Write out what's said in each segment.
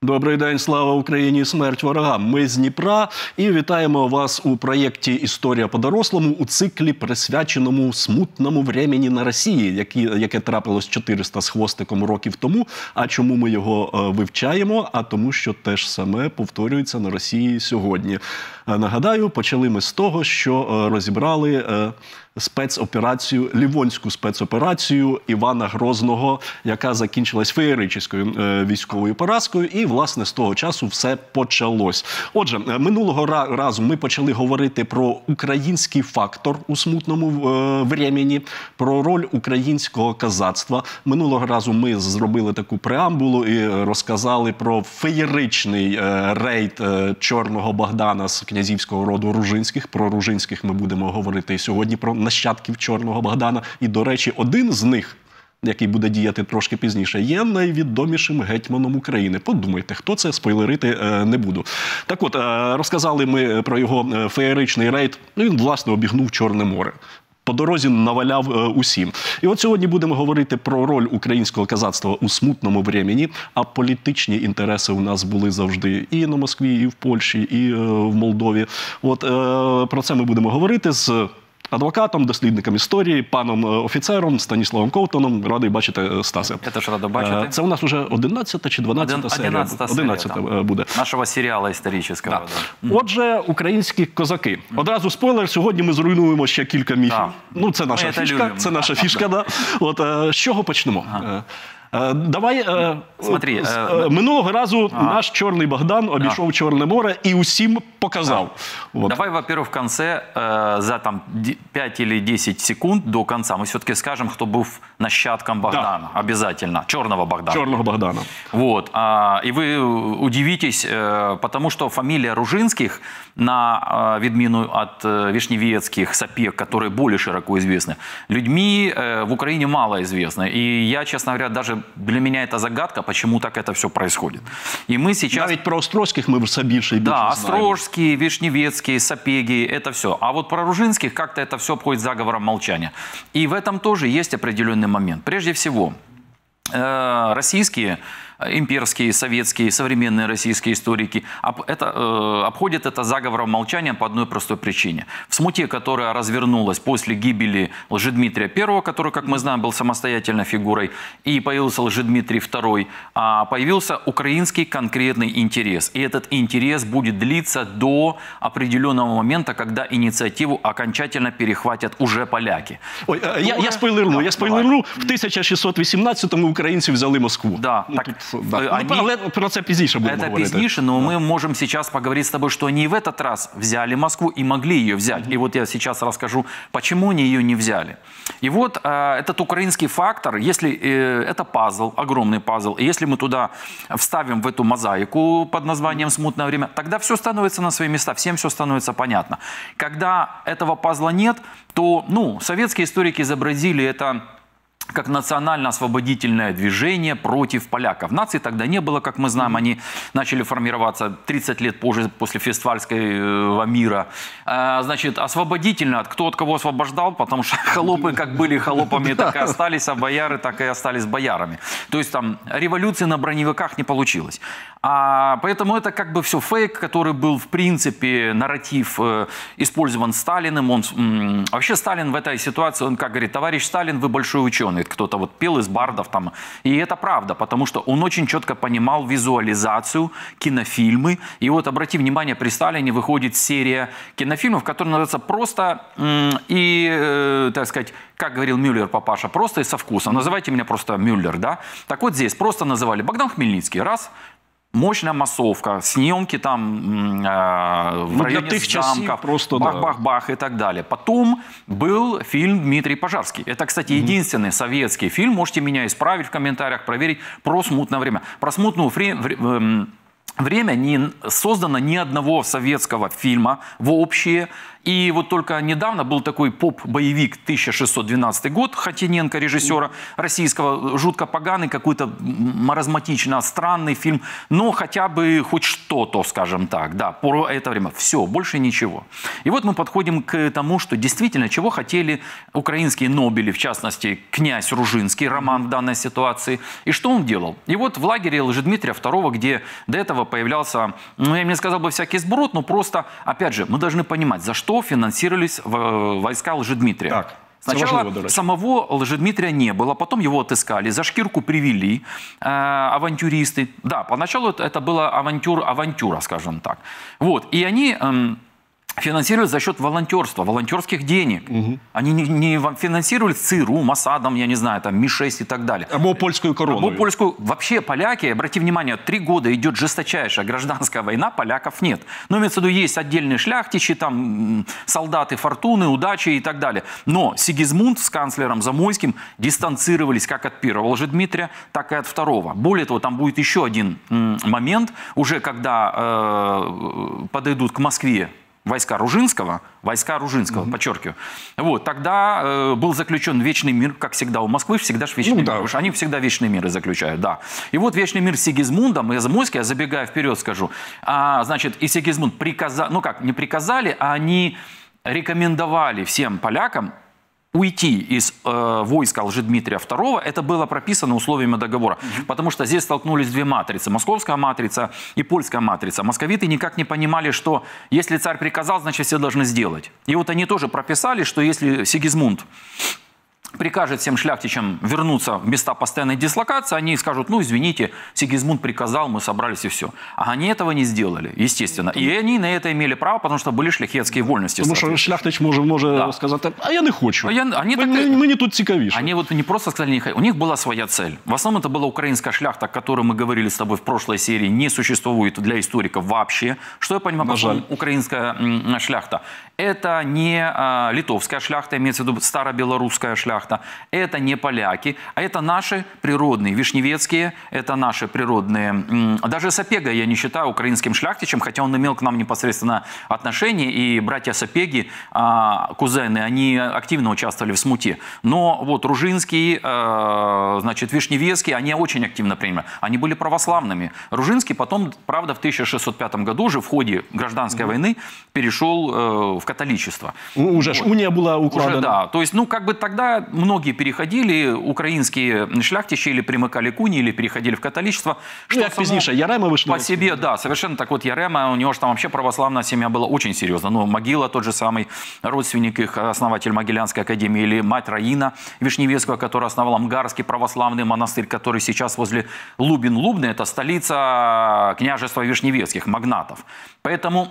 Добрий день, слава Україні, смерть ворогам. Ми з Дніпра і вітаємо вас у проєкті «Історія по-дорослому» у циклі, присвяченому смутному времені на Росії, яке трапилось 400 з хвостиком років тому. А чому ми його вивчаємо? А тому, що те ж саме повторюється на Росії сьогодні. Нагадаю, почали ми з того, що розібрали спецоперацію, Лівонську спецоперацію Івана Грозного, яка закінчилась феєричною військовою поразкою, і, власне, з того часу все почалось. Отже, минулого разу ми почали говорити про український фактор у смутному времені, про роль українського козацтва. Минулого разу ми зробили таку преамбулу і розказали про феєричний рейд Чорного Богдана з князівського роду Ружинських. Про Ружинських ми будемо говорити і сьогодні, про нащадків Чорного Богдана. І, до речі, один з них, який буде діяти трошки пізніше, є найвідомішим гетьманом України. Подумайте, хто це, спойлерити не буду. Так от, розказали ми про його феєричний рейд. Він, власне, обігнув Чорне море. По дорозі наваляв усім. І от сьогодні будемо говорити про роль українського козацтва у смутному времені, а політичні інтереси у нас були завжди і на Москві, і в Польщі, і в Молдові. От про це ми будемо говорити з адвокатом, дослідником історії, паном офіцером Станіславом Ковтоном. Радий бачити, Стасе. Я теж радий бачити. Це у нас вже 11 чи 12 серія? 11 буде. Нашого серіалу історичного. Да. Отже, українські козаки. Одразу спойлер, сьогодні ми зруйнуємо ще кілька міфів. Ну, це наша фішка, це наша фішка, да. От, з чого почнемо? Давай, смотри, минулого разу наш Чорний Богдан обійшов Чорне море і усім показав. Вот. Давай, во-первых, в конце, за там 5 или 10 секунд до конца, мы все-таки скажем, кто был нащадком Богдана. Да. Обязательно. Черного Богдана. Черного Богдана. Вот. И вы удивитесь, потому что фамилия Ружинских, на відміну от вишневецких сапег, которые более широко известны, людьми в Украине мало известны. И я, честно говоря, даже для меня это загадка, почему так это все происходит. И мы сейчас... Навіть про острожских мы все больше и больше знаем. Да, острожские, вишневецкие, сапеги, это все. А вот про Ружинских как-то это все обходит заговором молчания. И в этом тоже есть определенный момент. Прежде всего, российские, имперские, советские, современные российские историки обходят это заговором молчания по одной простой причине. В смуте, которая развернулась после гибели Лжедмитрия I, который, как мы знаем, был самостоятельной фигурой, и появился Лжедмитрий II, появился украинский конкретный интерес. И этот интерес будет длиться до определенного момента, когда инициативу окончательно перехватят уже поляки. Ой, я спойлерну. В 1618-му українці взяли Москву. Да, ну, так, але про це пізніше будемо говорити. Это пізніше, но мы можем сейчас поговорить с тобой, что они и в этот раз взяли Москву и могли ее взять. И вот я сейчас расскажу, почему они ее не взяли. И вот этот украинский фактор, если это пазл, огромный пазл, и если мы туда вставим в эту мозаику под названием «Смутное время», тогда все становится на свои места, всем все становится понятно. Когда этого пазла нет, то, советские историки изобразили это как национально-освободительное движение против поляков. Нации тогда не было, как мы знаем, они начали формироваться 30 лет позже, после Фестфальского мира. Значит, освободительно, кто от кого освобождал, потому что холопы как были холопами, так и остались, а бояры так и остались боярами. То есть там революции на броневиках не получилось. Поэтому это как бы все фейк, который был, в принципе, нарратив использован Сталиным. Вообще Сталин в этой ситуации, он как говорит: товарищ Сталин, вы большой ученый. Кто-то вот пел из бардов там. И это правда, потому что он очень четко понимал визуализацию, кинофильмы. И вот, обрати внимание, при Сталине выходит серия кинофильмов, которая называется просто так сказать, как говорил Мюллер, папаша, просто и со вкусом. Называйте меня просто Мюллер, да? Так вот здесь просто называли Богдан Хмельницкий, раз. Мощная массовка, съемки там в районе замка, бах-бах-бах и так далее. Потом был фильм «Дмитрий Пожарский». Это, кстати, единственный советский фильм, можете меня исправить в комментариях, проверить, про смутное время. Про смутное время не создано ни одного советского фильма вообще. И вот только недавно был такой поп-боевик 1612 год Хатиненко, режиссера российского, жутко поганый, какой-то маразматично странный фильм, но хотя бы хоть что-то, скажем так, да, по это время. Все, больше ничего. И вот мы подходим к тому, что действительно, чего хотели украинские нобели, в частности, князь Ружинский, Роман в данной ситуации, и что он делал? И вот в лагере Лжедмитрия II, где до этого появлялся, ну, я не сказал бы всякий сброд, но просто, опять же, мы должны понимать, за что финансировались войска Лжедмитрия. Так. Сначала самого Лжедмитрия не было, потом его отыскали, за шкирку привели авантюристы. Да, поначалу это была авантюра, скажем так. Вот, и они финансировались за счет волонтерства, волонтерских денег. Они не финансировали ЦРУ, Моссадом, я не знаю, там, Ми-6 и так далее. Або польскую корону. Або польскую. Вообще поляки, обрати внимание, 3 года идет жесточайшая гражданская война, поляков нет. Но имеется в виду, есть отдельные шляхтичи, там, солдаты фортуны, удачи и так далее. Но Сигизмунд с канцлером Замойским дистанцировались как от первого Лжедмитрия, так и от второго. Более того, там будет еще один момент, уже когда подойдут к Москве войска Ружинского, подчеркиваю. Вот, тогда был заключен вечный мир, как всегда у Москвы, всегда же вечный мир. Потому что они всегда вечные миры заключают, да. И вот вечный мир с Сигизмундом, и Замойский, я забегая вперед скажу, значит, и Сигизмунд приказал, ну как, не приказали, а они рекомендовали всем полякам уйти из войска Лжедмитрия II, это было прописано условиями договора. Потому что здесь столкнулись 2 матрицы. Московская матрица и польская матрица. Московиты никак не понимали, что если царь приказал, значит все должны сделать. И вот они тоже прописали, что если Сигизмунд прикажет всем шляхтичам вернуться в места постоянной дислокации, они скажут, ну, извините, Сигизмунд приказал, мы собрались и все. А они этого не сделали, естественно. И они на это имели право, потому что были шляхетські вольності. Тому що шляхтич може сказати, а я не хочу. Мені тут цікавіше. Они вот не просто сказали, не хочу. У них была своя цель. В основном это была украинская шляхта, о которой мы говорили с тобой в прошлой серии, не существует для историков вообще. Что я понимаю, по украинская шляхта? Это не литовская шляхта, имеется в виду старобелорусская шляхта. Это не поляки, а это наши природные, вишневецкие, это наши природные. Даже Сапега я не считаю украинским шляхтичем, хотя он имел к нам непосредственно отношение, и братья Сапеги, кузены, они активно участвовали в смуте. Но вот Ружинский, значит, Вишневецкий, они очень активно принимали. Они были православными. Ружинский потом, правда, в 1605 году уже в ходе гражданской войны перешел в католичество. Уже вот. Уния была укладена. Уже, да. То есть, ну, как бы тогда многие переходили, украинские шляхтичи или примыкали к унии, или переходили в католичество. Что как позднейше, Ярема вышла. По себе, да, совершенно так вот Ярема, у него же там вообще православная семья была очень серьезно. Ну, Могила, тот же самый родственник их, основатель Могилянской академии, или мать Раина Вишневецкого, которая основала Мгарский православный монастырь, который сейчас возле Лубин-Лубны, это столица княжества Вишневецких, магнатов. Поэтому,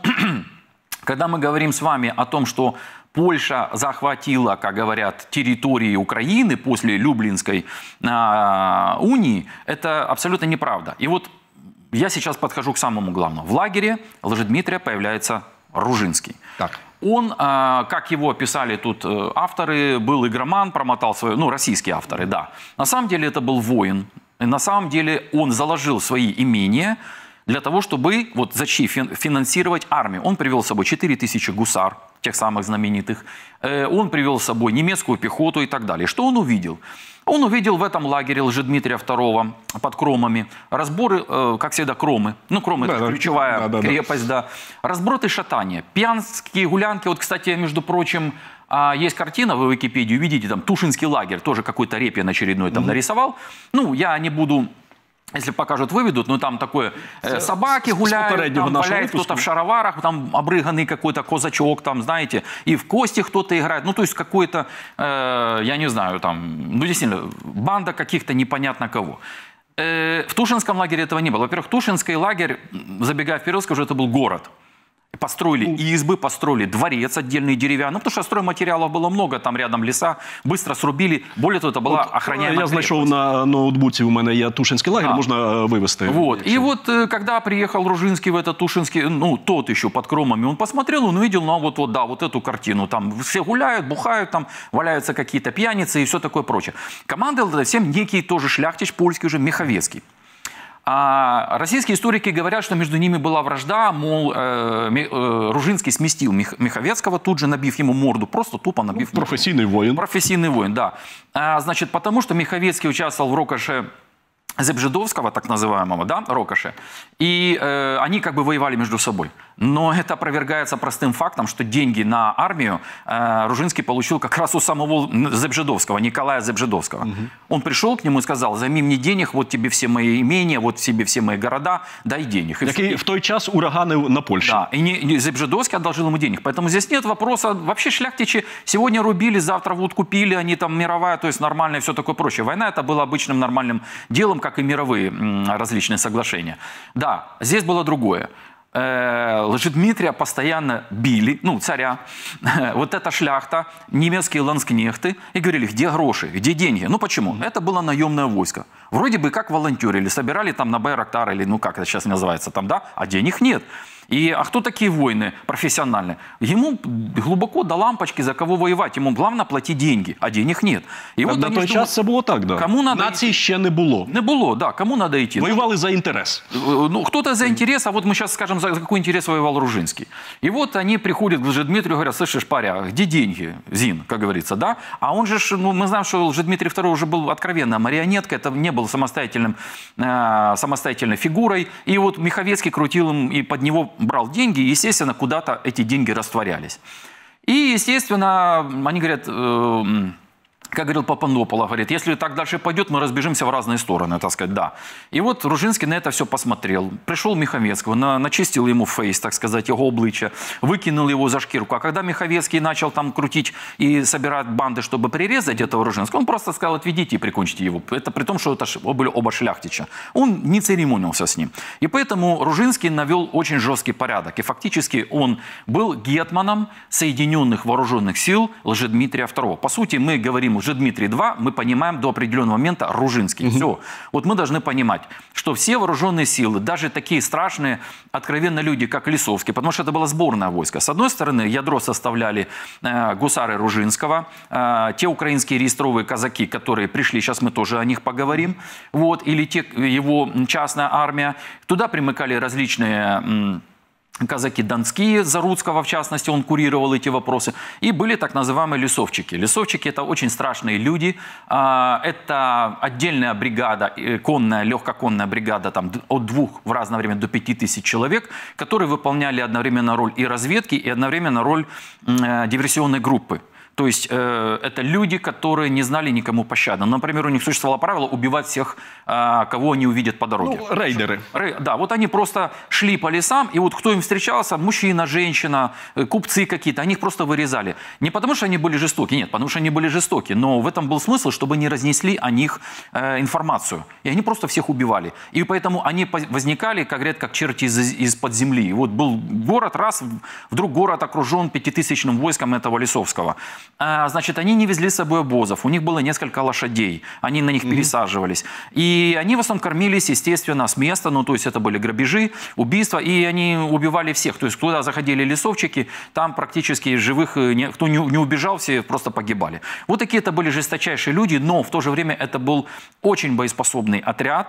когда мы говорим с вами о том, что Польша захватила, как говорят, территории Украины после Люблинской унии, это абсолютно неправда. И вот я сейчас подхожу к самому главному. В лагере Лжедмитрия появляется Ружинский. Так. Он, как его описали тут авторы, был игроман, промотал свою, ну, российские авторы, да. На самом деле это был воин. И на самом деле он заложил свои имения для того, чтобы вот финансировать армию. Он привел с собой 4000 гусар, тех самых знаменитых. Он привел с собой немецкую пехоту и так далее. Что он увидел? Он увидел в этом лагере Лжедмитрия II под Кромами разборы, как всегда, Кромы. Ну, Кромы – это ключевая крепость, да. Разброты шатания, пьянские гулянки. Вот, кстати, между прочим, есть картина, вы в Википедии увидите, там Тушинский лагерь, тоже какой-то репин очередной там нарисовал. Ну, я не буду... Если покажут, выведут, но там такое, собаки гуляют, там валяет кто-то в шароварах, там обрыганный какой-то козачок, там, знаете, и в кости кто-то играет. Ну, то есть какой-то, я не знаю, там, ну, действительно, банда каких-то непонятно кого. В Тушинском лагере этого не было. Во-первых, Тушинский лагерь, забегая вперед, скажу, это был город. Построили избы, построили дворец отдельный деревянный, потому что стройматериалов было много, там рядом леса, быстро срубили. Более того, это была охраняемая Я знайшов на ноутбуці, у мене є Тушинський лагерь, можна вивезти. Вот. И вот, когда приехал Ружинский в этот Тушинский, ну, тот еще под Кромами, он посмотрел, он увидел, ну, вот, да, вот эту картину. Там все гуляют, бухают, там валяются какие-то пьяницы и все такое прочее. Командовал всем некий тоже шляхтич польский уже, Миховецкий. А российские историки говорят, что между ними была вражда, мол, Ружинский сместил Миховецкого, тут же набив ему морду, просто тупо набив морду. Професійний воїн. Профессийный воин, да. Значит, потому что Миховецкий участвовал в рокоше Зебжидовского, так называемого, да, рокоше, и они как бы воевали между собой. Но это опровергается простым фактом, что деньги на армию Ружинский получил как раз у самого Зебжидовского, Николая Зебжидовского. Угу. Он пришел к нему и сказал: займи мне денег, вот тебе все мои имения, вот тебе все мои города, дай денег. Який в той час ураганив на Польшу. Да, и Зебжидовский одолжил ему денег. Поэтому здесь нет вопроса, вообще шляхтичи сегодня рубили, завтра вот купили, они там мировая, то есть нормальное, все такое прочее. Война это было обычным нормальным делом, как и мировые различные соглашения. Да, здесь было другое. Лжедмитрия постоянно били, ну, царя, вот эта шляхта, немецкие ланскнехты, и говорили: где гроши, где деньги? Ну, почему? Это было наемное войско. Вроде бы как волонтерили, собирали там на Байрактар, или ну, как это сейчас называется там, да, а денег нет. А кто такие воины профессиональные? Ему глубоко до лампочки, за кого воевать. Ему главное платить деньги, а денег нет. І от на той час це було так, да. Кому надо нації ще не було. Не було, да. Кому надо идти? Воевали за интерес. Ну, кто-то за интерес, а вот мы сейчас скажем, за какой интерес воевал Ружинский. И вот они приходят к Лжедмитрию и говорят: слышишь, паря, где деньги, Зин, как говорится, да? А он же, ну, мы знаем, что Лжедмитрий II уже был откровенно марионетка, это не был самостоятельной фигурой. И вот Миховецкий крутил им и под него брал деньги, и, естественно, куда-то эти деньги растворялись. И, естественно, они говорят, как говорил Папандопола, говорит: если так дальше пойдет, мы разбежимся в разные стороны, так сказать, да. И вот Ружинский на это все посмотрел. Пришел Миховецкого, начистил ему фейс, так сказать, его обличье, выкинул его за шкирку. А когда Миховецкий начал там крутить и собирать банды, чтобы прирезать этого Ружинского, он просто сказал: отведите и прикончите его. Это при том, что это были оба шляхтича. Он не церемонился с ним. И поэтому Ружинский навел очень жесткий порядок. И фактически он был гетманом Соединенных Вооруженных Сил Лжедмитрия II. По сути, мы говорим Лжедмитрий II, мы понимаем до определенного момента Ружинский. Все. Вот мы должны понимать, что все вооруженные силы, даже такие страшные, откровенно люди, как Лисовский, потому что это было сборное войско. С одной стороны, ядро составляли гусары Ружинского, те украинские реестровые казаки, которые пришли, сейчас мы тоже о них поговорим, вот, или его частная армия. Туда примыкали различные казаки донские, Заруцкого, в частности, он курировал эти вопросы. И были так называемые лесовчики. Лесовчики – это очень страшные люди. Это отдельная бригада, конная, легкоконная бригада, там, от 2 в разное время до 5000 человек, которые выполняли одновременно роль и разведки, и одновременно роль диверсионной группы. То есть это люди, которые не знали никому пощады. Например, у них существовало правило убивать всех, кого они увидят по дороге. Ну, рейдеры. Да, вот они просто шли по лесам, и вот кто им встречался, мужчина, женщина, купцы какие-то, они их просто вырезали. Не потому что они были жестоки, нет, потому что они были жестоки, но в этом был смысл, чтобы не разнесли о них информацию. И они просто всех убивали. И поэтому они возникали, как говорят, как черти из-под земли. Вот был город, раз, вдруг город окружен 5000-ным войском этого Лисовского. Значит, они не везли с собой обозов, у них было несколько лошадей, они на них пересаживались. И они в основном кормились, естественно, с места, ну, то есть это были грабежи, убийства, и они убивали всех. То есть туда заходили лесовчики, там практически живых, кто не убежал, все просто погибали. Вот такие это были жесточайшие люди, но в то же время это был очень боеспособный отряд,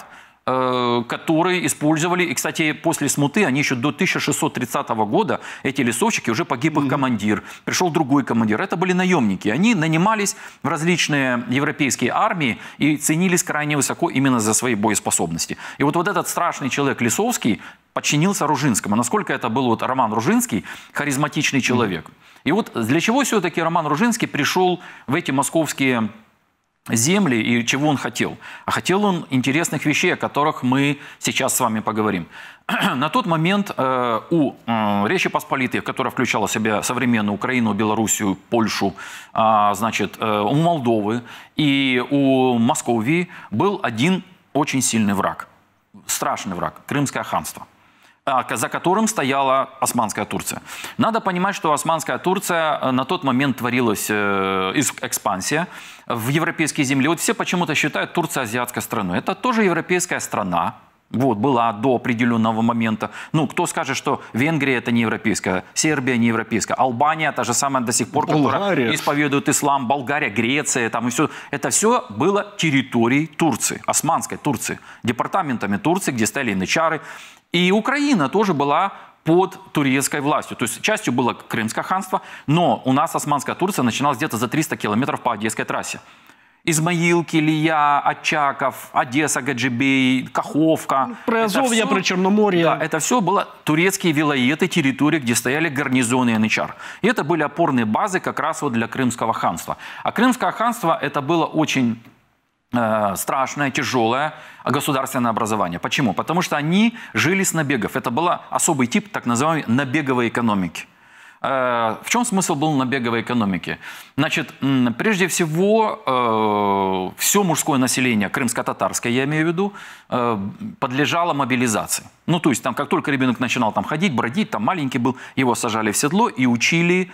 которые использовали, и, кстати, после смуты, они еще до 1630 года, эти лесовчики, уже погиб их командир, пришел другой командир, это были наемники, они нанимались в различные европейские армии и ценились крайне высоко именно за свои боеспособности. И вот этот страшный человек Лисовский подчинился Ружинскому. Насколько это был вот Роман Ружинский, харизматичный человек. И вот для чего все-таки Роман Ружинский пришел в эти московские земли и чего он хотел? А хотел он интересных вещей, о которых мы сейчас с вами поговорим. На тот момент у Речи Посполитой, которая включала в себя современную Украину, Белоруссию, Польшу, значит, у Молдовы и у Московии был один очень сильный враг, страшный враг – Крымское ханство, за которым стояла Османская Турция. Надо понимать, что Османская Турция на тот момент творилась экспансия в европейские земли. Вот все почему-то считают Турцию азиатской страной. Это тоже европейская страна, Вот, была до определенного момента. Ну, кто скажет, что Венгрия это не европейская, Сербия не европейская, Албания та же самая до сих пор, которая исповедует ислам, Болгария, Греция, там и все. Это все было территорией Турции, османской Турции, департаментами Турции, где стояли янычары. И Украина тоже была под турецкой властью. То есть частью было Крымское ханство, но у нас османская Турция начиналась где-то за 300 километров по Одесской трассе. Измаил, Килия, Очаков, Одесса, Гаджибей, Каховка. Приазовье, Причерноморье. Да, это все было турецкие вилаеты, территории, где стояли гарнизоны янычар. И это были опорные базы как раз вот для Крымского ханства. А Крымское ханство это было очень страшное, тяжелое государственное образование. Почему? Потому что они жили с набегов. Это был особый тип так называемой набеговой экономики. В чем смысл был набеговой экономики? Значит, прежде всего, все мужское население, крымско-татарское, я имею в виду, подлежало мобилизации. Ну, то есть, там, как только ребенок начинал там ходить, бродить, там маленький был, его сажали в седло и учили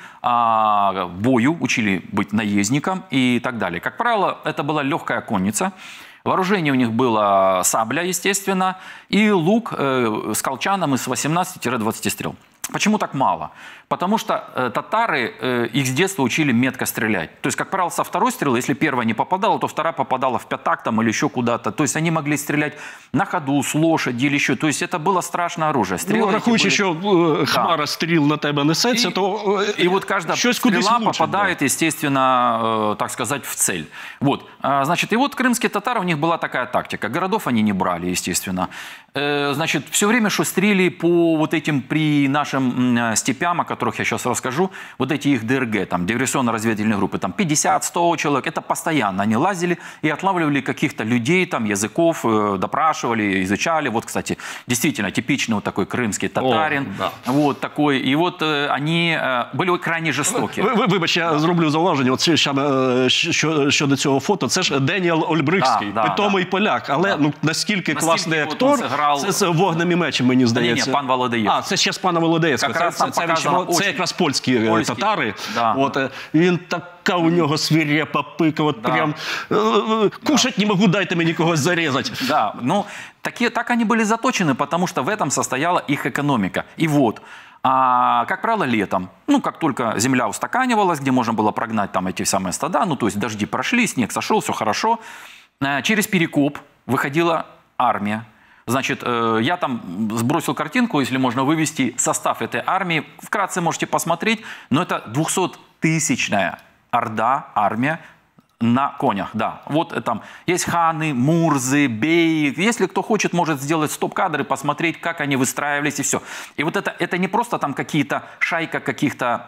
бою, учили быть наездником и так далее. Как правило, это была легкая конница. Вооружение у них было сабля, естественно, и лук с колчаном из 18-20 стрел. Почему так мало? Потому что татары их с детства учили метко стрелять. То есть, как правило, со второй стрелы, если первая не попадала, то вторая попадала в пятак там, или еще куда-то. То есть, они могли стрелять на ходу, с лошади или еще. То есть, это было страшное оружие. Ну, рахуючи, що хмара стріл на тебе несеться, то и вот каждая стрела попадает, естественно, так сказать, в цель. Вот. Значит, и вот крымские татары, у них была такая тактика. Городов они не брали, естественно. Значит, все время шустрили по вот этим при нашим степям, о которых я сейчас расскажу, вот эти их ДРГ, там, диверсионно-разведывательные группы, там 50-100 человек, это постоянно. Они лазили и отлавливали каких-то людей, там, языков, допрашивали, изучали. Вот, кстати, действительно, типичный вот такой крымский татарин. Да. Вот такой. И вот они были крайне жорстокі. Вибач, я зроблю зауваження. От щодо цього фото, це ж Деніел Ольбрихтський, питомий поляк. Але ну, наскільки класний актор, це з «Вогнем і мечем», мені здається. Ні, пан Володеєв. Це ще з пана Володеєвського. Це якраз польські татари. Да. От, він така у нього свирепа пика, от прям кушать не могу, дайте мені когось зарезать. Да, ну, так они были заточены, потому что в этом состояла их экономика. И вот, как правило, летом, ну, как только земля устаканивалась, где можно было прогнать там эти самые стада, ну, то есть дожди прошли, снег сошел, все хорошо, через Перекоп выходила армия. Значит, я там сбросил картинку, если можно вывести состав этой армии. Вкратце можете посмотреть, но это 200-тысячная орда, армия на конях, да. Вот там есть ханы, мурзы, беи. Если кто хочет, может сделать стоп-кадры, посмотреть, как они выстраивались и все. И вот это не просто там какие-то шайка каких-то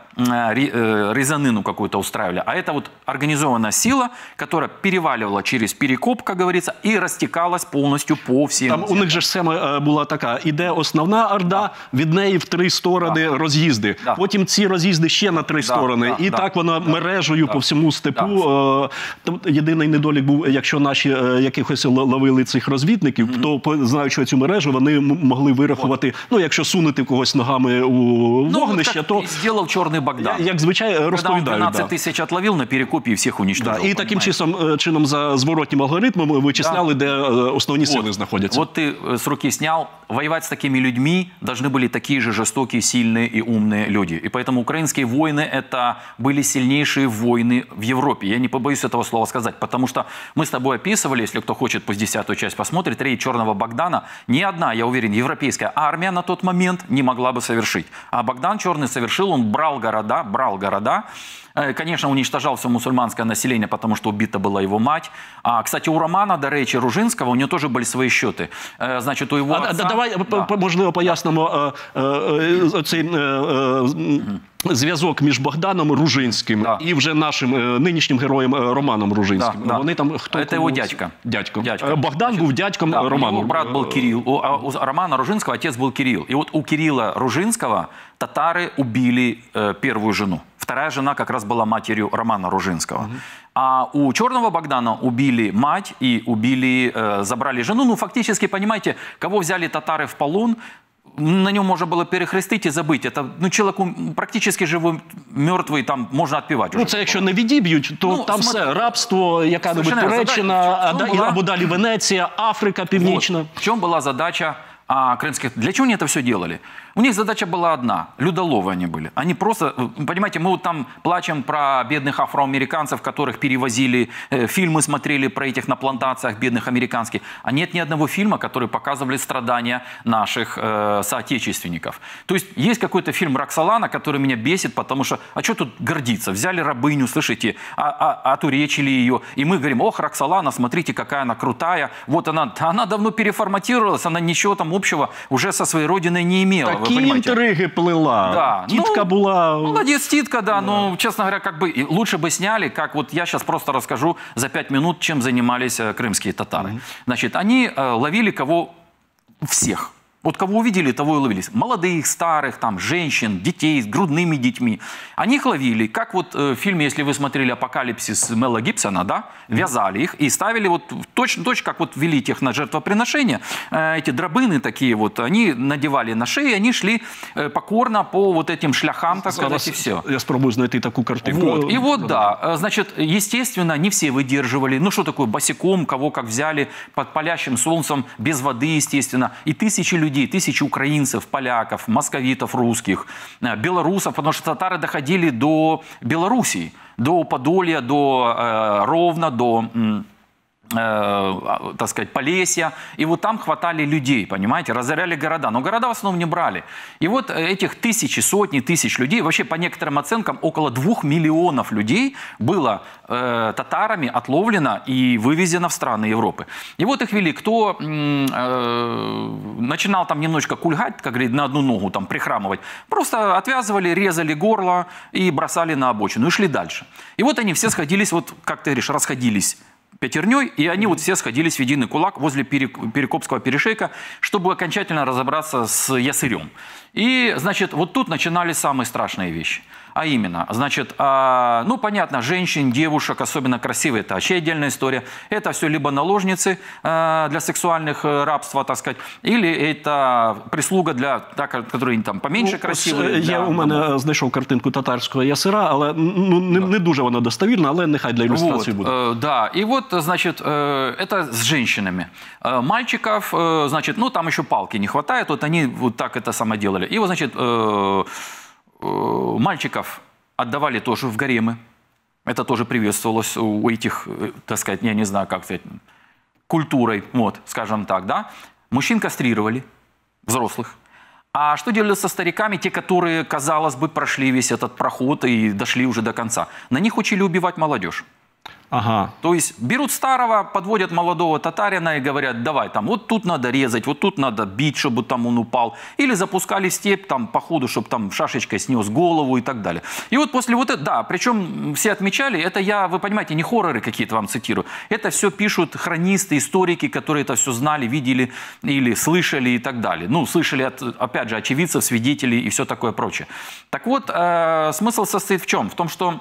резанину какую-то устраивали, а это вот организованная сила, которая переваливала через Перекоп, как говорится, и растекалась полностью по всім. Там у них же схема була така, іде основна орда, від неї в 3 сторони роз'їзди. Потім ці роз'їзди ще на 3 сторони. І так вона мережею по всьому степу. Єдиний недолік був, якщо наші якихось ловили цих розвідників, то, знаючи цю мережу, вони могли вирахувати, ну, якщо сунути когось ногами у вогнище, то... І зробив Чорний Богдан. Як звичайно розповідають. Когда он 12 тисяч отловил на Перекопі і всіх уничтожив. І таким чином за зворотнім алгоритмом вичисляли, де основні сили знаходяться. Вот ты с руки снял. Воевать с такими людьми должны были такие же жестокие, сильные и умные люди. И поэтому украинские войны – это были сильнейшие войны в Европе. Я не побоюсь этого слова сказать, потому что мы с тобой описывали, если кто хочет, пусть 10-ю часть посмотрит, рейд Черного Богдана. Ни одна, я уверен, европейская армия на тот момент не могла бы совершить. А Богдан Черный совершил, он брал города. Конечно, уничтожал все мусульманское население, потому что убита была его мать. Кстати, у Романа, до речі, Ружинского, у него тоже были свои счеты. Значит, у его отца... Давай, можливо, пояснимо цей зв'язок між Богданом Ружинським і вже нашим нинішнім героєм Романом Ружинським. Вони там, це його дядько. Дядько. Богдан був дядьком Роману. Его брат был Кирилл. У Романа Ружинского отец был Кирилл. И вот у Кирилла Ружинского татары убили первую жену. Вторая жена как раз была матерью Романа Ружинского. А у Черного Богдана убили мать и забрали жену. Ну, фактически, понимаете, кого взяли татары в полон? на нем можно было перехрестить и забыть. Это, ну, человеку практически живой, мертвий, там можна відпівати. Ну, це якщо не відіб'ють, то там все, рабство, яка-небудь Туреччина, або далі Венеція, Африка Північна. Вот. В чем была задача крымских? Для чего они это все делали? У них задача была одна. Людоловы они были. Они просто, понимаете, мы вот там плачем про бедных афроамериканцев, которых перевозили, фильмы смотрели про этих на плантациях бедных американских. А нет ни одного фильма, который показывали страдания наших соотечественников. То есть есть какой-то фильм Роксолана, который меня бесит, потому что, а что тут гордиться? Взяли рабыню, слышите, отуречили ее. И мы говорим, ох, Роксолана, смотрите, какая она крутая. Вот она давно переформатировалась, она ничего там общего уже со своей родиной не имела. Такі інтриги плела. Да. Тітка була... Молодец, тітка, да. Ну, честно говоря, как бы лучше бы сняли, как вот я сейчас просто расскажу за 5 минут, чем занимались крымские татары. Значит, они ловили кого? Всех. Вот кого увидели, того и ловились. Молодых, старых, там, женщин, детей с грудными детьми. Они их ловили, как вот в фильме, если вы смотрели «Апокалипсис» Мела Гибсона, да, вязали их и ставили вот точно, как вот вели тех на жертвоприношение. Эти драбыны такие вот, они надевали на шеи, они шли покорно по вот этим шляхам, так сказать, и все. Я спробую знайти таку картинку. Вот. И вот, да, значит, естественно, не все выдерживали. Ну, что такое, босиком, кого как взяли, под палящим солнцем, без воды, естественно. И тысячи людей, тысячи украинцев, поляков, московитов, русских, белорусов, потому что татары доходили до Белоруссии, до Подолья, до Ровно, до... так сказать, Полесья. И вот там хватали людей, понимаете, разоряли города. Но города в основном не брали. И вот этих тысячи, сотни тысяч людей, вообще по некоторым оценкам около 2 миллионов людей было татарами отловлено и вывезено в страны Европы. И вот их вели, кто начинал там немножко кульгать, как говорит, на одну ногу там прихрамывать, просто отвязывали, резали горло и бросали на обочину и шли дальше. И вот они все сходились, вот как ты говоришь, расходились пятерней, и они вот все сходились в единый кулак возле Перекопского перешейка, чтобы окончательно разобраться с Ясырем. И, значит, вот тут начинались самые страшные вещи. А именно, значит, ну, понятно, женщин, девушек, особенно красивые, это вообще отдельная история. Это все либо наложницы для сексуальных рабства, так сказать, или это прислуга для, которые там поменьше красивые. Я у мене знайшов картинку татарського Ясира, але не дуже вона достовірна, але нехай для ілюстрації буде. Да, и вот, значит, это с женщинами. Мальчиков, значит, ну, там еще палки не хватает, вот они вот так это само делали. И вот, значит, мальчиков отдавали тоже в гаремы. Это тоже приветствовалось у этих, так сказать, я не знаю, как сказать, культурой, вот, скажем так, да. Мужчин кастрировали, взрослых. А что делали со стариками, те, которые, казалось бы, прошли весь этот проход и дошли уже до конца? На них учили убивать молодежь. Ага. То есть берут старого, подводят молодого татарина и говорят, давай, там, вот тут надо резать, вот тут надо бить, чтобы там он упал. Или запускали в степь, там, по ходу, чтобы там шашечкой снес голову и так далее. И вот после вот этого, да, причем все отмечали, это я, вы понимаете, не хорроры какие-то вам цитирую, это все пишут хронисты, историки, которые это все знали, видели или слышали и так далее. Ну, слышали, от, опять же, очевидцев, свидетелей и все такое прочее. Так вот, смысл состоит в чем? В том, что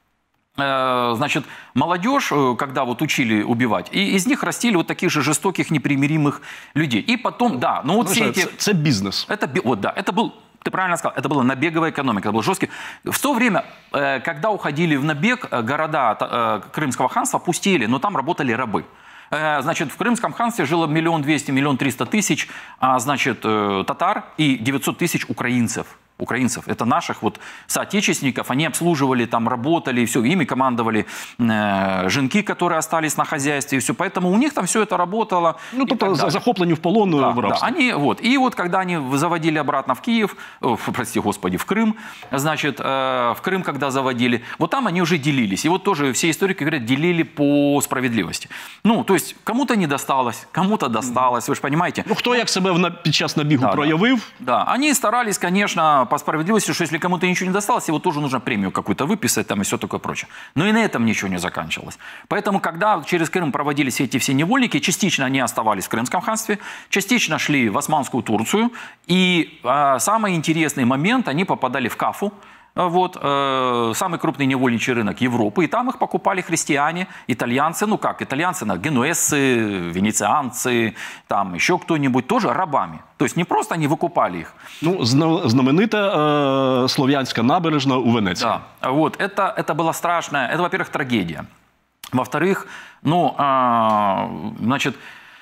значит, молодежь, когда вот учили убивать, и из них растили вот таких же жестоких, непримиримых людей. И потом, да, ну вот все эти... Это бизнес. Вот, да, это был, ты правильно сказал, это была набеговая экономика, это был жесткий. В то время, когда уходили в набег, города Крымского ханства пустели, но там работали рабы. Значит, в Крымском ханстве жило 1 200 000 – 1 300 000, значит, татар и 900 000 украинцев. Это наших вот соотечественников, они обслуживали, там работали, и все, ими командовали жінки, которые остались на хозяйстве, и все, поэтому у них там все это работало. Ну, тобто захоплені в полон, да, в рабство. Да, они, вот, и вот когда они заводили обратно в Киев, прости господи, в Крым, значит, в Крым когда заводили, вот там они уже делились, и вот тоже все историки говорят, делили по справедливости. Ну, то есть кому-то не досталось, кому-то досталось, вы же понимаете. Ну, хто як себе під час набігу проявив. Да, они старались, конечно, по справедливости, что если кому-то ничего не досталось, его тоже нужно премию какую-то выписать там и все такое прочее. Но и на этом ничего не заканчивалось. Поэтому, когда через Крым проводились эти все невольники, частично они оставались в Крымском ханстве, частично шли в Османскую Турцию, и самый интересный момент, они попадали в Кафу, вот, самый крупный невольничий рынок Европы, и там их покупали христиане, итальянцы, ну как, итальянцы, генуэзцы, венецианцы, там еще кто-нибудь, тоже рабами. То есть не просто они выкупали их. Ну, знаменита Слов'янська набережна у Венеции. Да, вот, это была страшная, это, во-первых, трагедия. Во-вторых, ну, значит,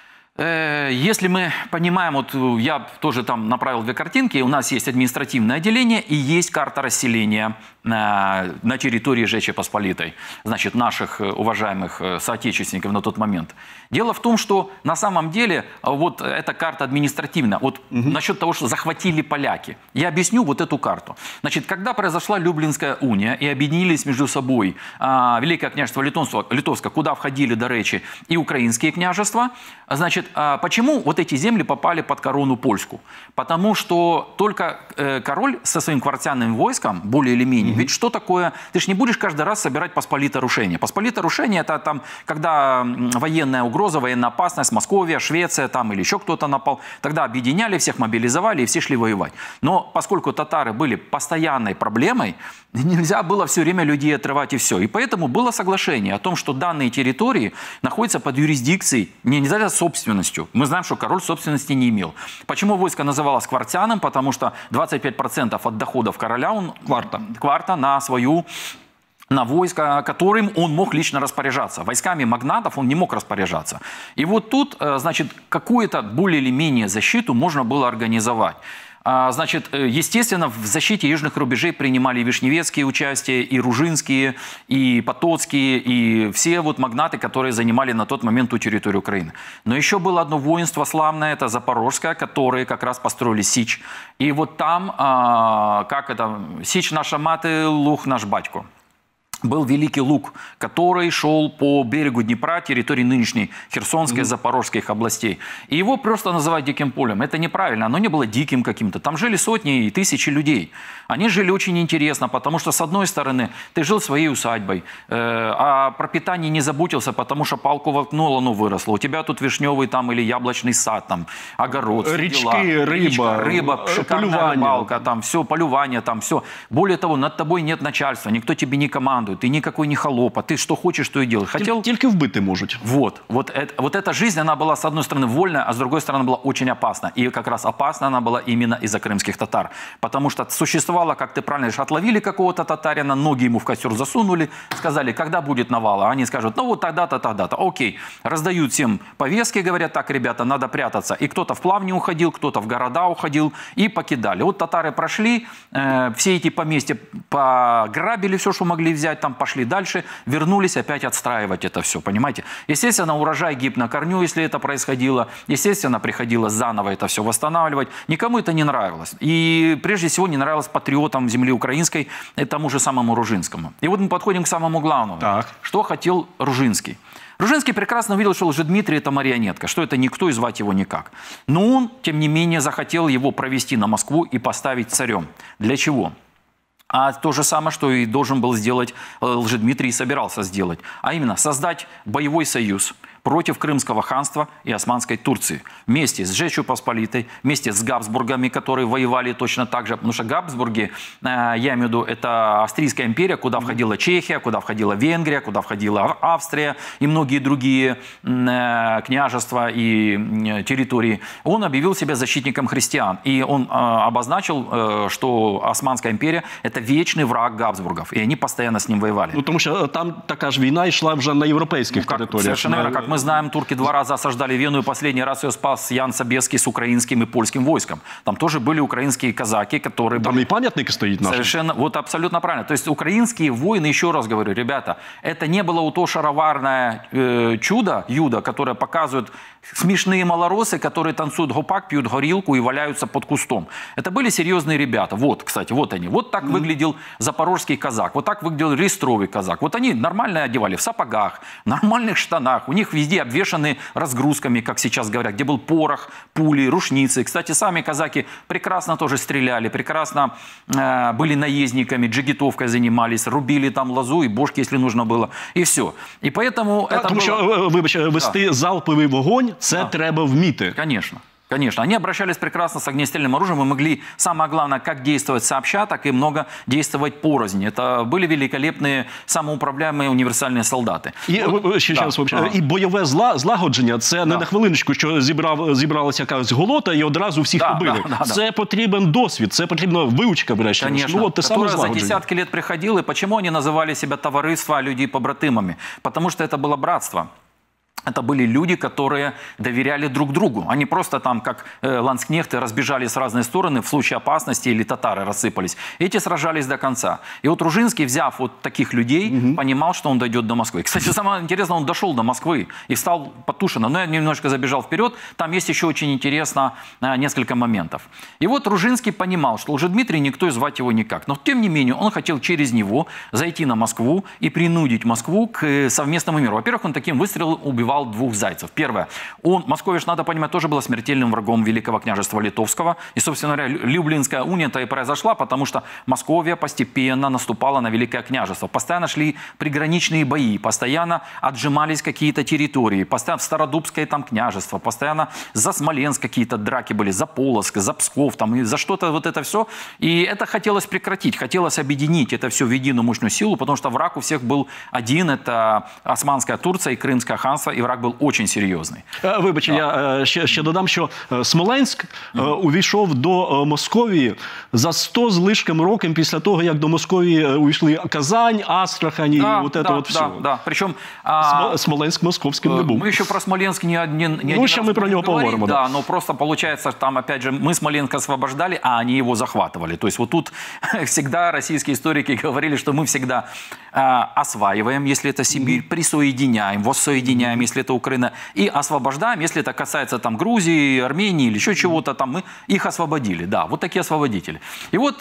если мы понимаем, вот я тоже там направил 2 картинки, у нас есть административное отделение и есть карта расселения на территории Жечи Посполитой, значит, наших уважаемых соотечественников на тот момент. Дело в том, что на самом деле вот эта карта административная, вот насчет того, что захватили поляки. Я объясню вот эту карту. Значит, когда произошла Люблинская уния и объединились между собой Великое княжество Литовское, куда входили, до речи, и украинские княжества, значит, почему вот эти земли попали под корону польскую? Потому что только король со своим квартянным войском, более или менее, ведь что такое, ты же не будешь каждый раз собирать посполиторушение. Посполиторушение это там, когда военная угроза, военная опасность, Московия, Швеция там или еще кто-то напал, тогда объединяли, всех мобилизовали и все шли воевать. Но поскольку татары были постоянной проблемой, нельзя было все время людей отрывать и все. И поэтому было соглашение о том, что данные территории находятся под юрисдикцией, нельзя собственностью. Мы знаем, что король собственности не имел. Почему войско называлось квартяном? Потому что 25% от доходов короля, он кварта на войско, которым он мог лично распоряжаться. Войсками магнатов он не мог распоряжаться. И вот тут, значит, какую-то более или менее защиту можно было организовать. Значит, естественно, в защите южных рубежей принимали и Вишневецкие участие, и Ружинские, и Потоцкие, и все вот магнаты, которые занимали на тот момент ту территорию Украины. Но еще было одно воинство славное, это Запорожское, которые как раз построили Сич. И вот там, Сич наша мати, Луг наш батько. Был Великий Луг, который шел по берегу Днепра, территории нынешней Херсонской, Запорожской областей. И его просто называют диким полем. Это неправильно, оно не было диким каким-то. Там жили сотни и тысячи людей. Они жили очень интересно, потому что, с одной стороны, ты жил своей усадьбой, а про питание не заботился, потому что палку воткнул, оно выросло. У тебя тут вишневый там или яблочный сад, там, огород, речки, рыба, шикарная рыбалка, там все, полювание, там все. Более того, над тобой нет начальства, никто тебе не командует. Ты никакой не холоп, а ты что хочешь, то и делаешь. Хотел... Только вбити можуть. Вот эта жизнь, она была, с одной стороны, вольная, а с другой стороны, была очень опасна. И как раз опасна она была именно из-за крымских татар. Потому что существовало, как ты правильно говоришь, отловили какого-то татарина, ноги ему в костер засунули, сказали, когда будет навала. Они скажут, ну вот тогда-то, тогда-то. Окей. Раздают всем повестки, говорят, так, ребята, надо прятаться. И кто-то в плавни уходил, кто-то в города уходил и покидали. Вот татары прошли, все эти поместья пограбили все, что могли взять, там пошли дальше, вернулись опять отстраивать это все, понимаете? Естественно, урожай гиб на корню, если это происходило. Естественно, приходилось заново это все восстанавливать. Никому это не нравилось. И прежде всего не нравилось патриотам земли украинской, тому же самому Ружинскому. И вот мы подходим к самому главному. Так. Что хотел Ружинский? Ружинский прекрасно увидел, что Лжедмитрий – это марионетка, что это никто и звать его никак. Но он, тем не менее, захотел его провести на Москву и поставить царем. Для чего? А то же самое, что и должен был сделать Лжедмитрий, и собирался сделать. А именно, создать боевой союз против Крымского ханства и Османской Турции. Вместе с Жечью Посполитой, вместе с Габсбургами, которые воевали точно так же. Потому что Габсбурги, я имею в виду, это Австрийская империя, куда входила Чехия, куда входила Венгрия, куда входила Австрия и многие другие княжества и территории. Он объявил себя защитником христиан. И он обозначил, что Османская империя – это вечный враг Габсбургов. И они постоянно с ним воевали. Ну, тому що там така ж війна йшла вже на європейських територіях. Совершенно верно. Как мы знаем, турки 2 раза осаждали Вену, и последний раз ее спас Ян Собеский с украинским и польским войском. Там тоже были украинские казаки, которые... Там и памятник стоит наш. Совершенно, вот абсолютно правильно. То есть украинские воины, еще раз говорю, ребята, это не было то шароварное чудо, юдо, которое показывают смешные малоросы, которые танцуют гопак, пьют горилку и валяются под кустом. Это были серьезные ребята. Вот, кстати, вот они. Вот так выглядел запорожский казак, вот так выглядел рейстровый казак. Вот они нормально одевали, в сапогах, в нормальных штанах. У них везде обвешаны разгрузками, как сейчас говорят, где был порох, пули, рушницы. Кстати, сами казаки прекрасно тоже стреляли, прекрасно были наездниками, джигитовкой занимались, рубили там лозу и бошки, если нужно было. И все. И поэтому это тому было... що, вибач, вести залповий вогонь, це треба вміти. Конечно. Конечно. Они обращались прекрасно с огнестрельным оружием и могли, самое главное, как действовать сообща, так и много действовать порознь. Это были великолепные самоуправляемые універсальні солдати. І бойове злагодження – це не на хвилиночку, що зібралася якась голота і одразу всіх побили. Це потрібен досвід, це потрібна вивчка, врешті. Конечно, которая за десятки лет приходила. И почему они называли себя товариство людей-побратимами? Потому что это было братство. Это были люди, которые доверяли друг другу. Они просто там, как ланскнехты, разбежались в разные стороны в случае опасности, или татары рассыпались. Эти сражались до конца. И вот Ружинский, взяв вот таких людей, понимал, что он дойдет до Москвы. Кстати, самое интересное, он дошел до Москвы и стал Потушино. Но я немножко забежал вперед. Там есть еще очень интересно несколько моментов. И вот Ружинский понимал, что Лжедмитрий никто и звать его никак. Но тем не менее, он хотел через него зайти на Москву и принудить Москву к совместному миру. Во-первых, он таким выстрелом убивал двух зайцев. Первое. Москович, надо понимать, тоже был смертельным врагом Великого княжества Литовского. И, собственно говоря, Люблинская уния-то и произошла, потому что Московия постепенно наступала на Великое княжество. Постоянно шли приграничные бои, постоянно отжимались какие-то территории, постоянно в Стародубское там княжество, постоянно за Смоленск какие-то драки были, за Полоцк, за Псков, там, и за что-то вот это все. И это хотелось прекратить, хотелось объединить это все в единую мощную силу, потому что враг у всех был один, это Османская Турция и Крымское ханство, и враг був дуже серйозний. Вибач, я ще додам, що Смоленськ увійшов до Московії за 100 з лишком років після того, як до Московії увійшли Казань, Астрахань і вот это вот все. Причем Смоленськ московським не був. Мы еще про Смоленск не один раз ще ми про нього поговоримо. Да, но просто получается, там опять же, мы Смоленск освобождали, а они его захватывали. То есть вот тут всегда российские историки говорили, что мы всегда осваиваем, если это Сибирь, присоединяем, воссоединяем, если это Украина, и освобождаем, если это касается там Грузии, Армении или еще чего-то, там мы их освободили. Да, вот такие освободители. И вот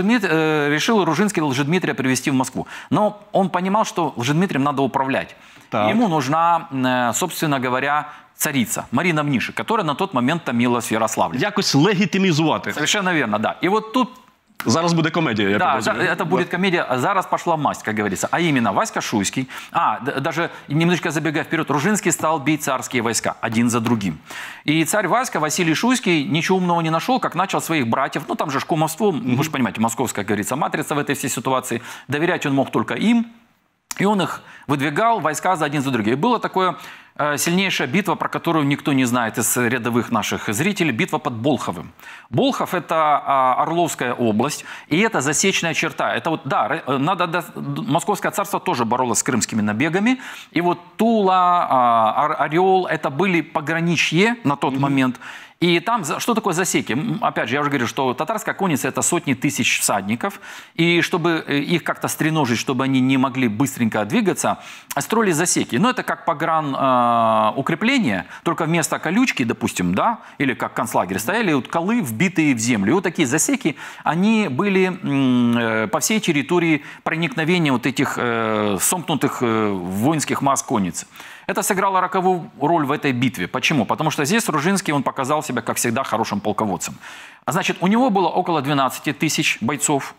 решил Ружинский Лжедмитрия привезти в Москву. Но он понимал, что Лжедмитрием надо управлять. Ему нужна, собственно говоря, царица Марина Мнишек, которая на тот момент томилась в Ярославле. Якось легітимізувати. Совершенно верно, да. И вот тут зараз буде комедія, я подозреваю. Да, это будет комедия. Зараз пошла масть, как говорится. А именно, Васька Шуйский, даже немножечко забегая вперед, Ружинский стал бить царские войска один за другим. И царь Васька, Василий Шуйский, ничего умного не нашел, как начал своих братьев, ну там же кумовство, вы же понимаете, московская, как говорится, матрица в этой всей ситуации, доверять он мог только им, и он их выдвигал, войска за один за другим. И было такое сильнейшая битва, про которую никто не знает из рядовых наших зрителей, битва под Болховым. Болхов – это Орловская область, и это засечная черта. Это вот, да, Московское царство тоже боролось с крымскими набегами, и вот Тула, Орел – это были пограничье на тот момент. И там, что такое засеки? Опять же, я уже говорю, что татарская конница – это сотни тысяч всадников. И чтобы их как-то стреножить, чтобы они не могли быстренько двигаться, строили засеки. Но это как укрепление, только вместо колючки, допустим, да, или как концлагерь, стояли вот колы, вбитые в землю. И вот такие засеки, они были по всей территории проникновения вот этих сомкнутых воинских масс конницы. Это сыграло роковую роль в этой битве. Почему? Потому что здесь Ружинский, он показал себя, как всегда, хорошим полководцем. Значит, у него было около 12 тысяч бойцов,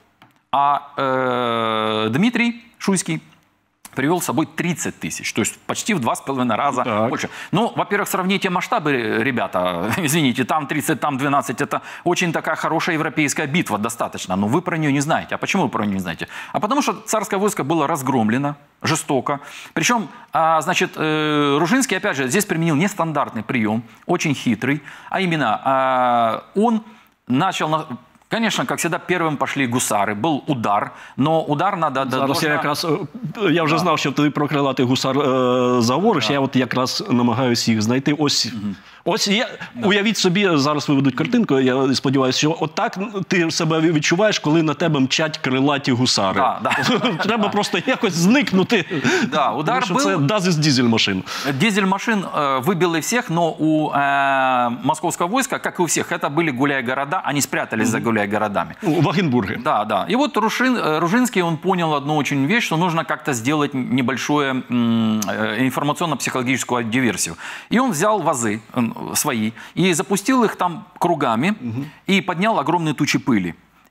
а Дмитрий Шуйский привел с собой 30 тысяч, то есть почти в 2,5 раза больше. Ну, во-первых, сравните масштабы, ребята, извините, там 30, там 12, это очень такая хорошая европейская битва, достаточно, но вы про нее не знаете. А почему вы про нее не знаете? А потому что царское войско было разгромлено жестоко. Причем, значит, Ружинский, опять же, здесь применил нестандартный прием, очень хитрый, а именно он начал... Конечно, как всегда, первым пошли гусари. Был удар, но удар надо... Зараз я вже знав, що ти про крилатих гусар заговориш, я от якраз намагаюся їх знайти. Ось уявіть собі, зараз виведуть картинку, я сподіваюся, що отак ти себе відчуваєш, коли на тебе мчать крилаті гусари. Треба просто якось зникнути. Да, удар был. Це дазис дизель-машин. Дизель-машин выбили всех, но у московского войска, как и у всех, это были гуляй-города, они спрятались за гуляй-городами. Вагенбурги. Да, да. И вот Ружинский, он понял одну очень вещь, что нужно как-то сделать небольшую информационно-психологическую диверсию. И он взял вазы свои и запустил их там кругами и поднял огромные тучи пыли.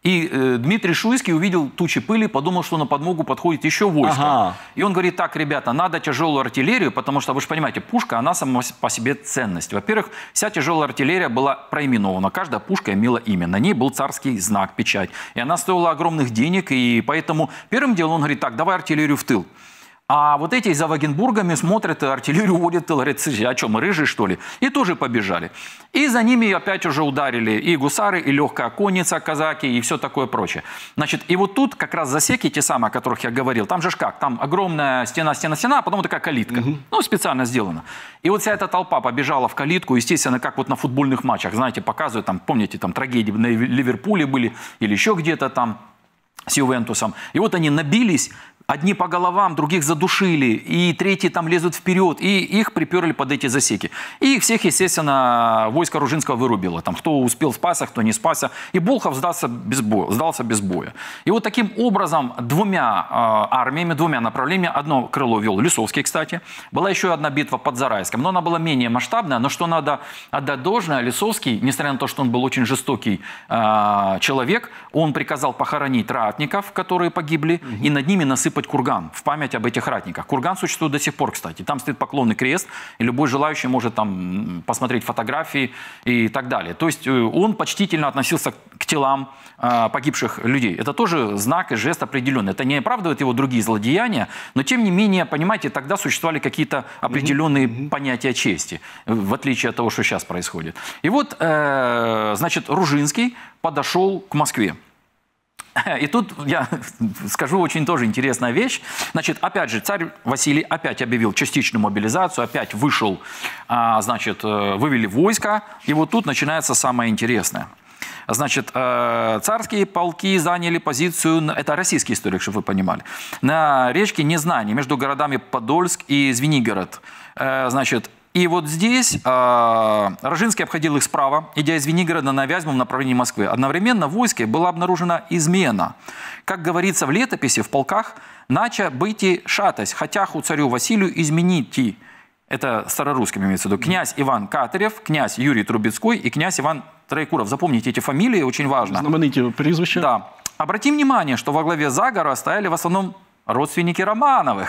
И Дмитрий Шуйский увидел тучи пыли, подумал, что на подмогу подходит еще войско. Ага. И он говорит: так, ребята, надо тяжелую артиллерию, потому что, вы же понимаете, пушка, она сама по себе ценность. Во-первых, вся тяжелая артиллерия была проименована. Каждая пушка имела имя. На ней был царский знак, печать. И она стоила огромных денег. И поэтому первым делом он говорит: так, давай артиллерию в тыл. А вот эти за Вагенбургами смотрят, артиллерию уводят в тыл. Говорят: а что, мы рыжие, что ли? И тоже побежали. И за ними опять уже ударили и гусары, и легкая конница, казаки, и все такое прочее. Значит, и вот тут как раз засеки, те самые, о которых я говорил, там же как? Там огромная стена, а потом такая калитка. Ну, специально сделана. И вот вся эта толпа побежала в калитку, естественно, как вот на футбольных матчах, знаете, показывают, там, помните, там трагедии на Ливерпуле были, или еще где-то там с Ювентусом. И вот они набились, одни по головам, других задушили, и третьи там лезут вперед, и их приперли под эти засеки. И их всех, естественно, войско Ружинского вырубило. Там, кто успел спасся, кто не спасся. И Болхов сдался без боя. И вот таким образом двумя армиями, двумя направлениями, одно крыло вел Лисовский, кстати. Была еще одна битва под Зарайском, но она была менее масштабная, но что надо отдать должное, Лисовский, несмотря на то, что он был очень жестокий человек, он приказал похоронить ратников, которые погибли, и над ними насыпать курган в память об этих ратниках. Курган существует до сих пор, кстати. Там стоит поклонный крест, и любой желающий может там посмотреть фотографии и так далее. То есть он почтительно относился к телам погибших людей. Это тоже знак и жест определенный. Это не оправдывает его другие злодеяния, но тем не менее, понимаете, тогда существовали какие-то определенные понятия чести, в отличие от того, что сейчас происходит. И вот, значит, Ружинский подошел к Москве. И тут я скажу очень тоже интересная вещь. Значит, опять же, царь Василий опять объявил частичную мобилизацию, опять вышел, значит, вывели войска. И вот тут начинается самое интересное. Значит, царские полки заняли позицию, это российский историк, чтобы вы понимали, на речке Незнание, между городами Подольск и Звенигород. Значит, и вот здесь Рожинский обходил их справа, идя из Звенигорода на Вязьму в направлении Москвы. Одновременно в войске была обнаружена измена. Как говорится в летописи, в полках, «нача быти шатась, хотяху царю Василию измените». Это старорусским имеется в виду. Князь Иван Катырев, князь Юрий Трубецкой и князь Иван Троекуров. Запомните эти фамилии, очень важно. Знаменитые прозвища. Да. Обратим внимание, что во главе заговора стояли в основном родственники Романовых.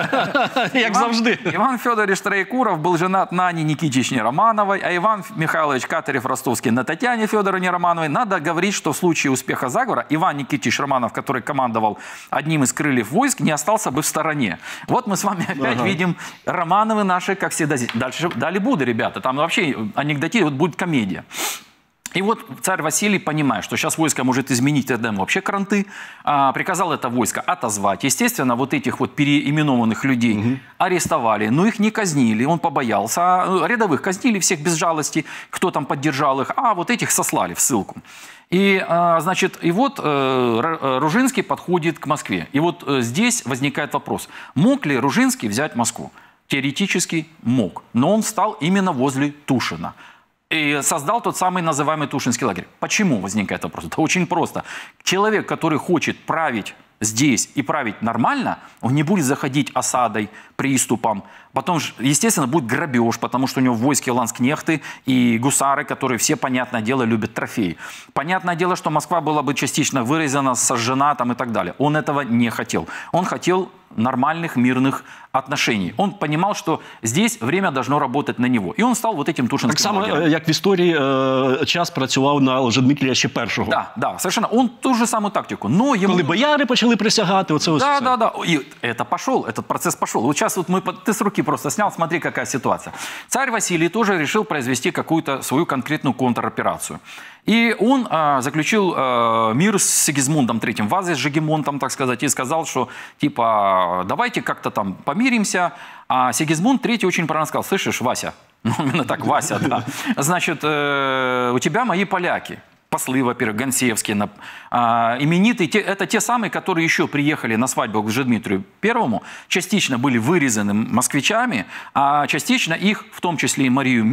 Як завжди. Иван Федорович Троекуров был женат на Анне Никитичне Романовой, а Иван Михайлович Катырев-Ростовский на Татьяне Федоровне Романовой. Надо говорить, что в случае успеха заговора Иван Никитич Романов, который командовал одним из крыльев войск, не остался бы в стороне. Вот мы с вами опять видим Романовы наши, как всегда. Дальше дали буду, ребята. Там вообще анекдотия, вот будет комедия. И вот царь Василий, понимая, что сейчас войско может изменить вообще кранты, приказал это войско отозвать. Естественно, вот этих вот переименованных людей арестовали, но их не казнили, он побоялся. Рядовых казнили всех без жалости, кто там поддержал их, а вот этих сослали в ссылку. И, значит, и вот Ружинский подходит к Москве. И вот здесь возникает вопрос, мог ли Ружинский взять Москву? Теоретически мог, но он встал именно возле Тушина. И создал тот самый называемый Тушинский лагерь. Почему возникает вопрос? Это очень просто. Человек, который хочет править здесь и править нормально, он не будет заходить осадой, приступом. Потом, естественно, будет грабеж, потому что у него в войске ланскнехты и гусары, которые все, понятное дело, любят трофеи. Понятное дело, что Москва была бы частично вырезана, сожжена там и так далее. Он этого не хотел. Он хотел нормальных, мирных отношений. Он понимал, что здесь время должно работать на него. И он стал вот этим Тушинским Так само, лагерем. як в історії час працював на Лжедмитрія ще першого. Да, да, совершенно. Он ту же самую тактику. Но ему... Коли бояри почали присягати, оце ось Да, це. да, да. И это пошел, этот процесс пошел. Вот сейчас вот ты с руки просто снял, смотри, какая ситуация. Царь Василий тоже решил произвести какую-то свою конкретную контроперацию. И он заключил мир с Сигизмундом III, вазой с Жегемонтом, так сказать, и сказал, что типа давайте как-то там помиримся. А Сигизмунд III очень правильно сказал: слышишь, Вася, ну именно так, Вася, да, значит, у тебя мои поляки. Послы, во-первых, Гонсевские, именитые, это те самые, которые еще приехали на свадьбу к Лжедмитрию I, частично были вырезаны москвичами, а частично их, в том числе и Марину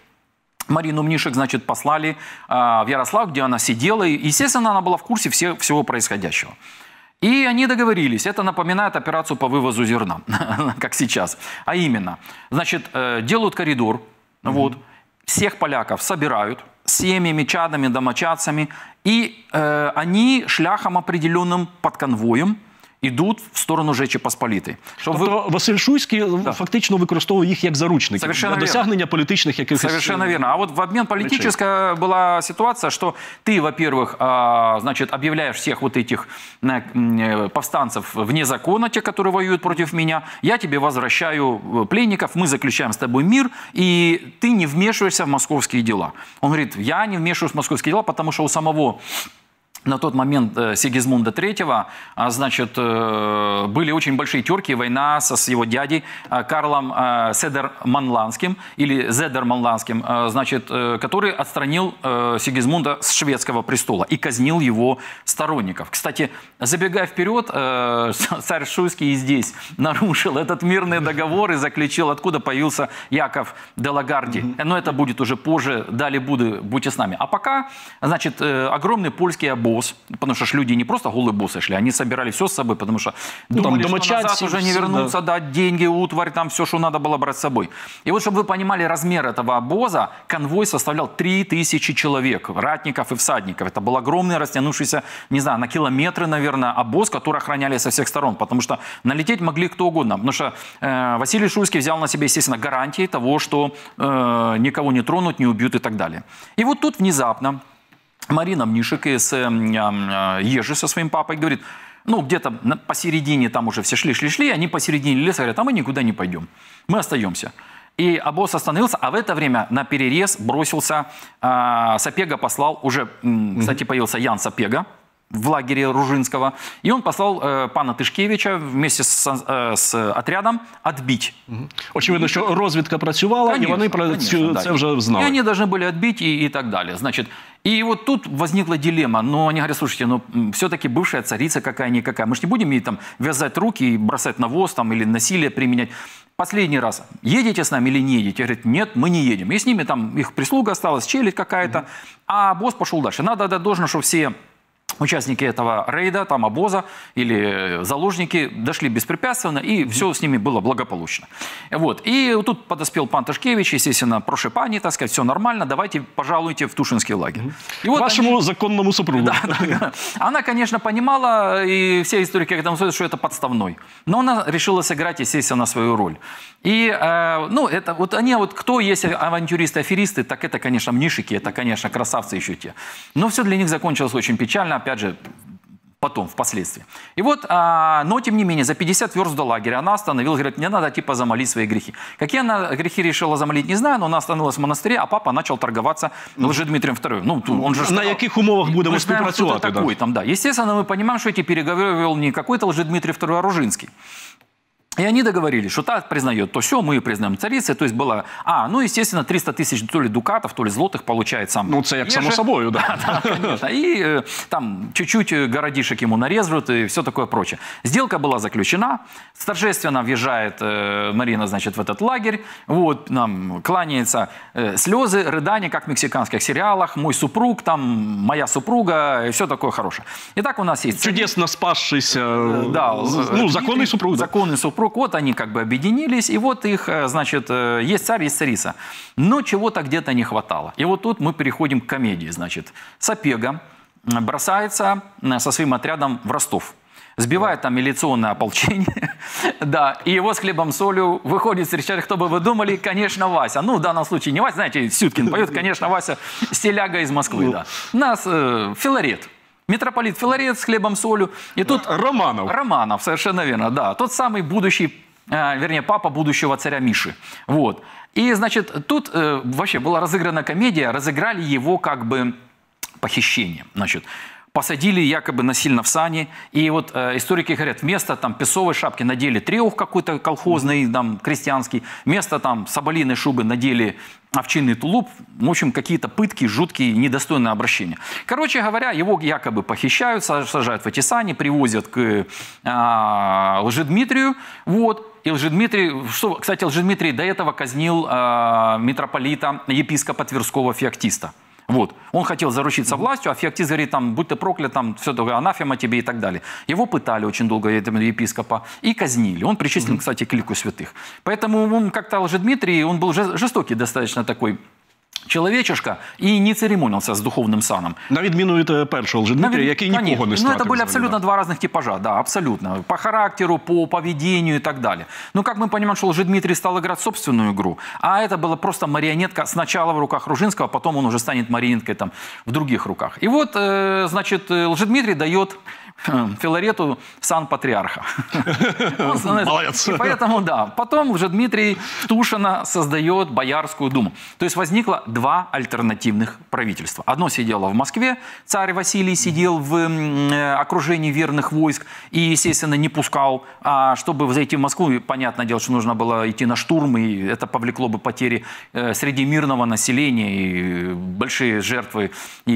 Мнишек, значит, послали в Ярослав, где она сидела, и, естественно, она была в курсе всего происходящего. И они договорились, это напоминает операцию по вывозу зерна, как сейчас, а именно, значит, делают коридор, вот, всех поляков собирают, с семьями, чадами, домочадцами. И они шляхом определенным под конвоем йдуть в сторону Жечі Посполітої. Тобто Василь Шуйський фактично використовував їх як заручники Совершенно для досягнення політичних якихось... Совершенно верно. А вот в обмен политическая была ситуация, что ты, во-первых, значит, объявляешь всех вот этих повстанцев вне закона, те, которые воюют против меня, я тебе возвращаю пленников, мы заключаем с тобой мир, и ты не вмешиваешься в московские дела. Он говорит, я не вмешиваюсь в московские дела, потому что у самого... На тот момент Сигизмунда III, значит, были очень большие терки, война с его дядей Карлом Седерманландским, или Зедерманландским, значит, который отстранил Сигизмунда с шведского престола и казнил его сторонников. Кстати, забегая вперед, царь Шуйский и здесь нарушил этот мирный договор и заключил, откуда появился Яков де Лагарди. Но это будет уже позже, далее будьте с нами. А пока, значит, огромный польский обоз, потому что люди не просто голые боссы шли, они собирали все с собой, потому что думали, что назад уже не вернуться, дать деньги, утварь, там все, что надо было брать с собой. И вот, чтобы вы понимали размер этого обоза, конвой составлял 3000 человек, ратников и всадников. Это был огромный, растянувшийся, не знаю, на километры, наверное, обоз, который охраняли со всех сторон, потому что налететь могли кто угодно. Потому что Василий Шуйский взял на себя, естественно, гарантии того, что никого не тронут, не убьют и так далее. И вот тут внезапно Марина Мнишек с Ежи со своим папой говорит, ну, где-то посередине, там уже все шли, они посередине леса говорят, а мы никуда не пойдем, мы остаемся. И обоз остановился, а в это время на перерез бросился, Сапега послал, уже, кстати, появился Ян Сапега в лагере Ружинского, и он послал пана Тишкевича вместе с отрядом отбить. Очевидно, що розвідка працювала, конечно, і вони про це вже знали. И они должны были отбить и так далее. Значит, и вот тут возникла дилемма. Но они говорят, слушайте, ну все-таки бывшая царица какая-никакая. Мы же не будем ей там вязать руки и бросать навоз там, или насилие применять. Последний раз, едете с нами или не едете? Говорят, нет, мы не едем. И с ними там их прислуга осталась, челядь какая-то, а босс пошел дальше. Надо отдать должное, что все участники этого рейда, там обоза или заложники дошли беспрепятственно, и все с ними было благополучно. Вот. И тут подоспел пан Ташкевич, естественно, прошу пани, так сказать, все нормально, давайте пожалуйте в Тушинский лагерь. И вот вашему они... законному супругу. Да. Она, конечно, понимала, и все историки к этому сказали, что это подставной. Но она решила сыграть, естественно, свою роль. И, ну, это вот они, вот кто есть авантюристы, аферисты, так это, конечно, мнишики, это, конечно, красавцы еще те. Но все для них закончилось очень печально, опять же, потом, впоследствии. И вот, но тем не менее, за 50 верст до лагеря она остановилась, говорит, мне надо типа замолить свои грехи. Какие она грехи решила замолить, не знаю, но она остановилась в монастыре, а папа начал торговаться Лжедмитрием II. Ну, он же на каких умовах будем співпрацювати? Такой, там, да. Естественно, мы понимаем, что эти переговоры вел не какой-то Лжедмитрий II, а Ружинский. И они договорились, что та признает, то все, мы признаем царицей. То есть было, ну, естественно, 300 тысяч то ли дукатов, то ли злотых получает сам. Ну, це як само собою, да. Да, конечно. И там чуть-чуть городишек ему нарежут и все такое прочее. Сделка была заключена. Торжественно въезжает Марина, значит, в этот лагерь. Вот, нам кланяется слезы, рыдания, как в мексиканских сериалах. Мой супруг, там, моя супруга, и все такое хорошее. Итак, у нас есть... Чудесно спасшийся, да, ну, законный супруг. Законный супруг. Вот они как бы объединились, и вот их, значит, есть царь, есть царица. Но чего-то где-то не хватало. И вот тут мы переходим к комедии, значит. Сапега бросается со своим отрядом в Ростов. Сбивает там милиционное ополчение, да, и его с хлебом солью выходит встречать, кто бы вы думали, конечно, Вася. Ну, в данном случае не Вася, знаете, Сюткин поет, конечно, Вася, стиляга из Москвы, да. У нас Филарет. Митрополит Филарет с хлебом, солью. И тут Романов. Романов, совершенно верно, да. Тот самый будущий, вернее, папа будущего царя Миши. Вот. И, значит, тут вообще была разыграна комедия, разыграли его как бы похищение. Значит, посадили якобы насильно в сани. И вот историки говорят, вместо там песовой шапки надели треух какой-то колхозный, там, крестьянский. Вместо там соболиной шубы надели овчинный тулуп. В общем, какие-то пытки, жуткие, недостойные обращения. Короче говоря, его якобы похищают, сажают в эти сани, привозят к Лжедмитрию. Вот. И Лжедмитрий, что, кстати, Лжедмитрий до этого казнил митрополита, епископа Тверского Феоктиста. Вот. Он хотел заручиться властью, а Феоктист говорит, там, будь ты проклят, там, все такое, анафема тебе и так далее. Его пытали очень долго, этого епископа, и казнили. Он причислен, кстати, к лику святых. Поэтому он как-то Лжедмитрий, он был жестокий достаточно такой человечишка и не церемонился с духовным саном. На відміну від першого Лжедмитрія, який нікого не стратив. Ну, это были абсолютно два разных типажа, да, абсолютно. По характеру, по поведению и так далее. Но как мы понимаем, что Лжедмитрий стал играть собственную игру, а это была просто марионетка сначала в руках Ружинского, а потом он уже станет марионеткой там в других руках. И вот, значит, Лжедмитрий дает Филарету сан патриарха. Молодец. И поэтому, да, потом Лжедмитрий Тушина создает Боярскую думу. То есть возникло два альтернативных правительства. Одно сидело в Москве, царь Василий сидел в окружении верных войск и, естественно, не пускал. А чтобы зайти в Москву, понятное дело, что нужно было идти на штурм, и это повлекло бы потери среди мирного населения, и большие жертвы,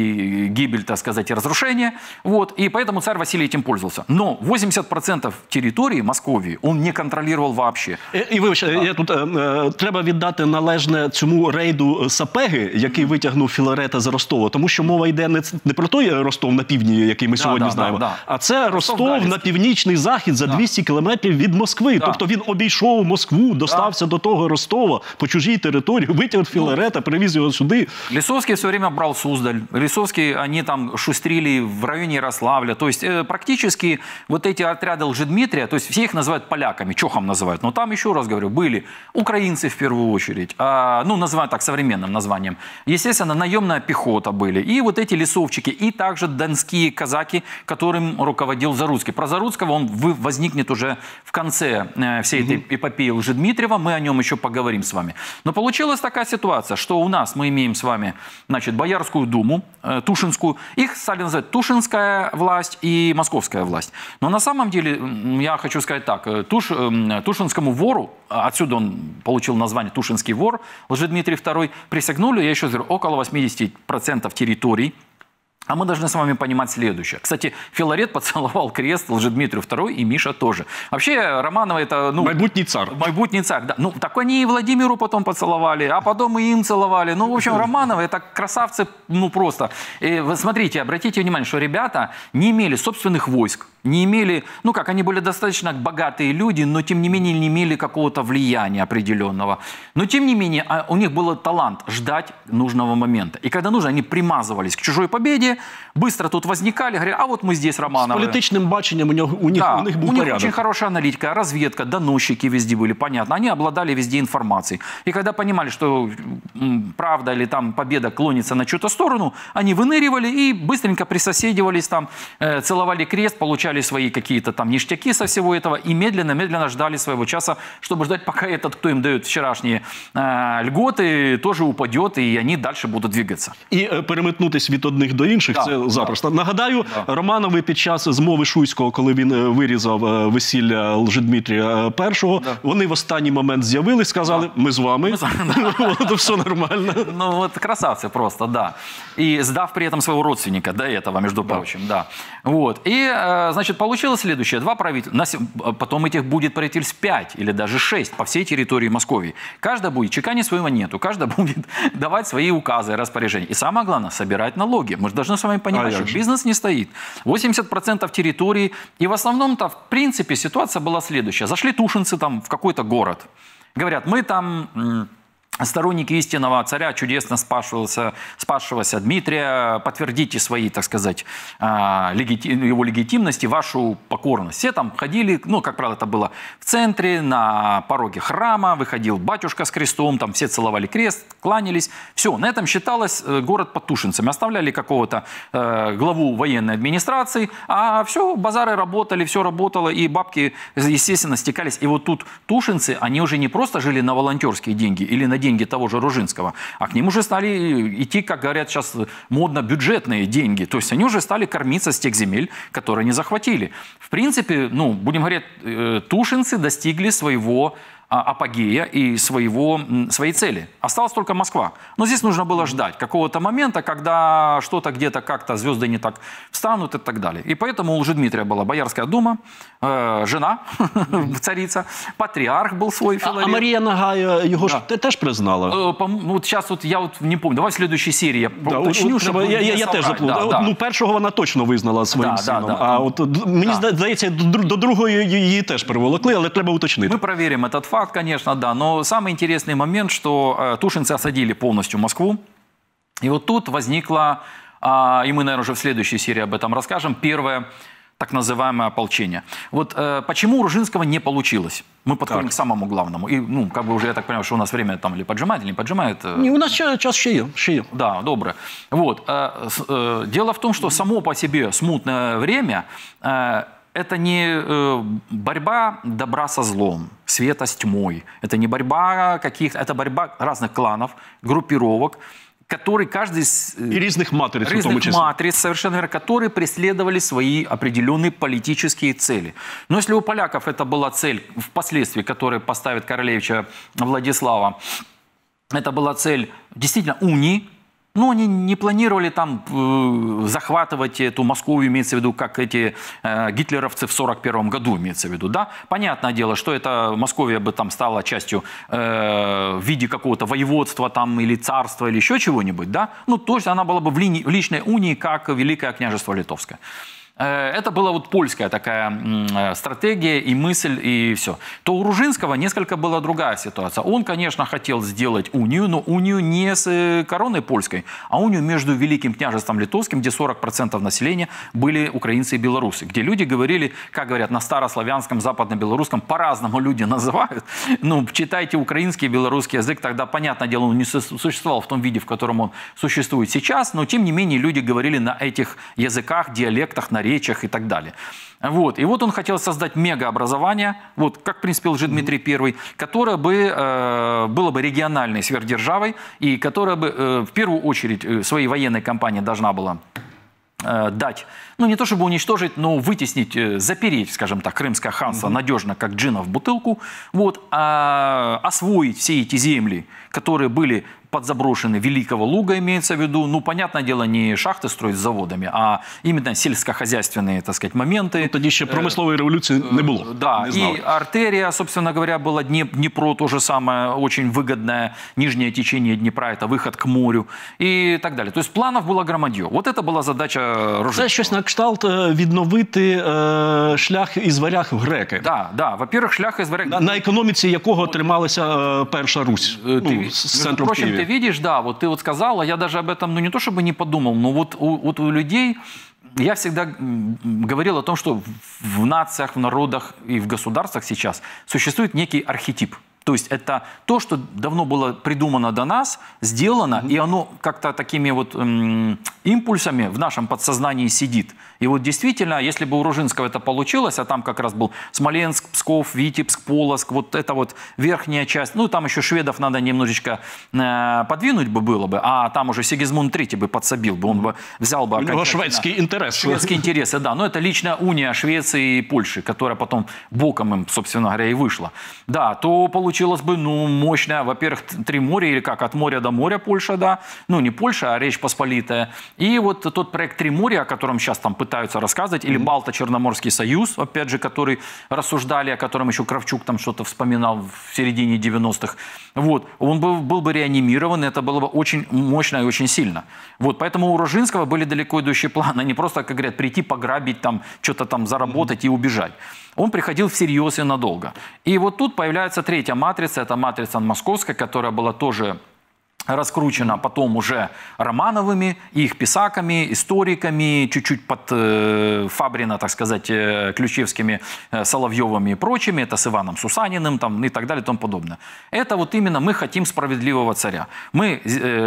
и гибель, так сказать, и разрушения. Вот. И поэтому царь Василий этим пользовался. Но 80% территории Московии он не контролировал вообще. І вибачте, я тут треба віддати належне цьому рейду Сапеги, який витягнув Філарета з Ростова, тому що мова йде не про той Ростов на півдні, який ми сьогодні знаємо, а це Ростов на північний захід за 200 кілометрів від Москви. Тобто він обійшов Москву, достався до того Ростова по чужій території, витягнув Філарета, привіз його сюди. Лисовский все время брал Суздаль. Лисовский, они там шустрили в районе Ярославля. То есть практически вот эти отряды Лжедмитрия, то есть все их называют поляками, чохом называют. Но там, еще раз говорю, были украинцы в первую очередь, ну, называют так современным названием. Естественно, наемная пехота были. И вот эти лесовчики, и также донские казаки, которым руководил Заруцкий. Про Заруцкого он возникнет уже в конце всей этой эпопеи Лжедмитриева. Мы о нем еще поговорим с вами. Но получилась такая ситуация, что у нас мы имеем с вами, значит, Боярскую думу, Тушинскую. Их стали называть Тушинская власть и Московская власть. Но на самом деле, я хочу сказать так, Тушинскому вору, отсюда он получил название Тушинский вор, Лжедмитрий II, присягнули, я еще говорю, около 80% территорий. А мы должны с вами понимать следующее. Кстати, Филарет поцеловал крест Лжедмитрию II и Миша тоже. Вообще, Романовы это... Ну, майбутний царь. Майбутний царь, да. Ну, так они и Владимиру потом поцеловали, а потом и им целовали. Ну, в общем, Романовы это красавцы, ну, просто. И вы смотрите, обратите внимание, что ребята не имели собственных войск, не имели... Ну, как, они были достаточно богатые люди, но, тем не менее, не имели какого-то влияния определенного. Но, тем не менее, у них был талант ждать нужного момента. И когда нужно, они примазывались к чужой победе, быстро тут возникали, говорят, а вот мы здесь, Романовы. С политичным бачением у них был порядок. У них очень хорошая аналитика, разведка, доносчики везде были, понятно. Они обладали везде информацией. И когда понимали, что правда или там победа клонится на чью-то сторону, они выныривали и быстренько присоседивались там, целовали крест, получали свои какие-то там ништяки со всего этого и медленно-медленно ждали своего часа, чтобы ждать, пока этот, кто им дает вчерашние льготы, тоже упадет, и они дальше будут двигаться. І переметнутись від одних до інших, це запросто. Нагадаю, Романови під час змови Шуйського, коли він вирізав весілля Лжедмитрія I, вони в останній момент з'явились, сказали, ми з вами, все нормально. Ну вот красавцы просто, да. И сдав при этом своего родственника до этого, между прочим, да. Вот. И, значит, получилось следующее. Два правительства, потом этих будет правительств 5 или даже 6 по всей территории Московии. Каждая будет чеканить свою монету, каждая будет давать свои указы и распоряжения. И самое главное, собирать налоги. Мы же должны с вами понимать, что бизнес не стоит. 80% территории. И в основном-то, в принципе, ситуация была следующая. Зашли тушинцы там в какой-то город. Говорят, мы там... Сторонники истинного царя, чудесно спасшегося Дмитрия, подтвердите свои, так сказать, его легитимность и вашу покорность. Все там ходили, ну, как правило, это было в центре, на пороге храма, выходил батюшка с крестом, там все целовали крест, кланялись. Все, на этом считалось город под тушинцами. Оставляли какого-то главу военной администрации, а все, базары работали, все работало, и бабки, естественно, стекались. И вот тут тушинцы, они уже не просто жили на волонтерские деньги или на деньги того же Ружинского, а к ним уже стали идти, как говорят сейчас модно, бюджетные деньги. То есть они уже стали кормиться с тех земель, которые они захватили. В принципе, ну, будем говорить, тушинцы достигли своего апогея и своей цели. Осталась только Москва. Но здесь нужно было ждать какого-то момента, когда что-то где-то как-то звезды не так встанут и так далее. И поэтому у Лжедмитрия была Боярская дума, жена, царица, патриарх был свой Филарет. А Мария Нагая его ж теж признала? Вот сейчас вот я вот не помню. Давай в следующей серии я уточню, чтобы я теж заплутав. Ну, першого вона точно визнала своїм сином. А от мені здається, до другої її теж приволокли, але треба уточнити. Мы проверим этот факт, конечно, да. Но самый интересный момент, что тушинцы осадили полностью Москву. И вот тут возникло, и мы, наверное, уже в следующей серии об этом расскажем, первое так называемое ополчение. Вот почему у Ружинского не получилось? Мы подходим к самому главному. И, ну, как бы уже, я так понимаю, что у нас время там или поджимает, или не поджимает. Ні, у нас час ще є. Да, добре. Вот. Дело в том, что само по себе смутное время это не борьба добра со злом, света с тьмой. Это не борьба каких-то, это борьба разных кланов, группировок, которые каждый из И різних матриць, в тому числі. матриц, совершенно верно, которые преследовали свои определенные политические цели. Но если у поляков это была цель, впоследствии, которая поставит королевича Владислава, это была цель действительно унии. Но они не планировали там захватывать эту Московию, имеется в виду, как эти гитлеровцы в 1941 году, имеется в виду, да? Понятное дело, что эта Московия бы там стала частью в виде какого-то воеводства там или царства или еще чего-нибудь, да? Ну, то есть она была бы в личной унии, как Великое княжество Литовское. Это была вот польская такая стратегия и мысль, и все. То у Ружинского несколько была другая ситуация. Он, конечно, хотел сделать унию, но унию не с короной польской, а унию между Великим княжеством Литовским, где 40% населения были украинцы и белорусы. Где люди говорили, как говорят, на старославянском, западно-белорусском, по-разному люди называют. Ну, читайте украинский и белорусский язык, тогда, понятное дело, он не существовал в том виде, в котором он существует сейчас, но, тем не менее, люди говорили на этих языках, диалектах, на речах и так далее. Вот. И вот он хотел создать мегаобразование, вот, как, в принципе, Лжедмитрий I, которое бы, было бы региональной сверхдержавой и которая бы в первую очередь своей военной кампании должна была дать, ну не то чтобы уничтожить, но вытеснить, запереть, скажем так, Крымское ханство надежно, как джина в бутылку, вот, освоить все эти земли, которые были подзаброшены Великого Луга, имеется в виду, ну, понятное дело, не шахты строить с заводами, а именно сельскохозяйственные, так сказать, моменты. Ну, тоді ще промислової революції не було. Да, и артерия, собственно говоря, была Днепро, то же самое, очень выгодное, нижнее течение Днепра, это выход к морю и так далее. То есть планов было громадье. Вот это была задача Ружинского. Це щось на кшталт відновити шлях із варяг в греки. Да, да. Во-первых, шлях из варяг... На економіці якого трималася Перша Русь, ну, з центру в Києві. Ты видишь, да, вот ты вот сказала, я даже об этом, ну не то чтобы не подумал, но вот у людей, я всегда говорил о том, что в нациях, в народах и в государствах сейчас существует некий архетип. То есть это то, что давно было придумано до нас, сделано, и оно как-то такими вот импульсами в нашем подсознании сидит. И вот действительно, если бы у Ружинского это получилось, а там как раз был Смоленск, Псков, Витебск, Полоцк, вот эта вот верхняя часть, ну там еще шведов надо немножечко подвинуть бы было бы, а там уже Сигизмунд III бы подсобил бы, он бы взял бы... У него шведский интерес. Шведские интересы, да, но это личная уния Швеции и Польши, которая потом боком им, собственно говоря, и вышла. Да, то получилось бы, ну, мощная, во-первых, 3 моря, или как, от моря до моря Польша, да, ну, не Польша, а Речь Посполитая. И вот тот проект 3 моря, о котором сейчас там пытаются рассказывать, или Балто-Черноморский союз, опять же, который рассуждали, о котором еще Кравчук там что-то вспоминал в середине 90-х, вот, он был бы реанимирован, это было бы очень мощно и очень сильно. Вот, поэтому у Ружинского были далеко идущие планы, не просто, как говорят, прийти, пограбить, там, что-то там заработать и убежать. Он приходил всерьез и надолго. И вот тут появляется третья матрица, это матрица московская, которая была тоже раскручена потом уже Романовыми, их писаками, историками, чуть-чуть подфабрена, так сказать, Ключевскими, Соловьевыми и прочими, это с Иваном Сусаниным там, и так далее и тому подобное. Это вот именно мы хотим справедливого царя. Мы,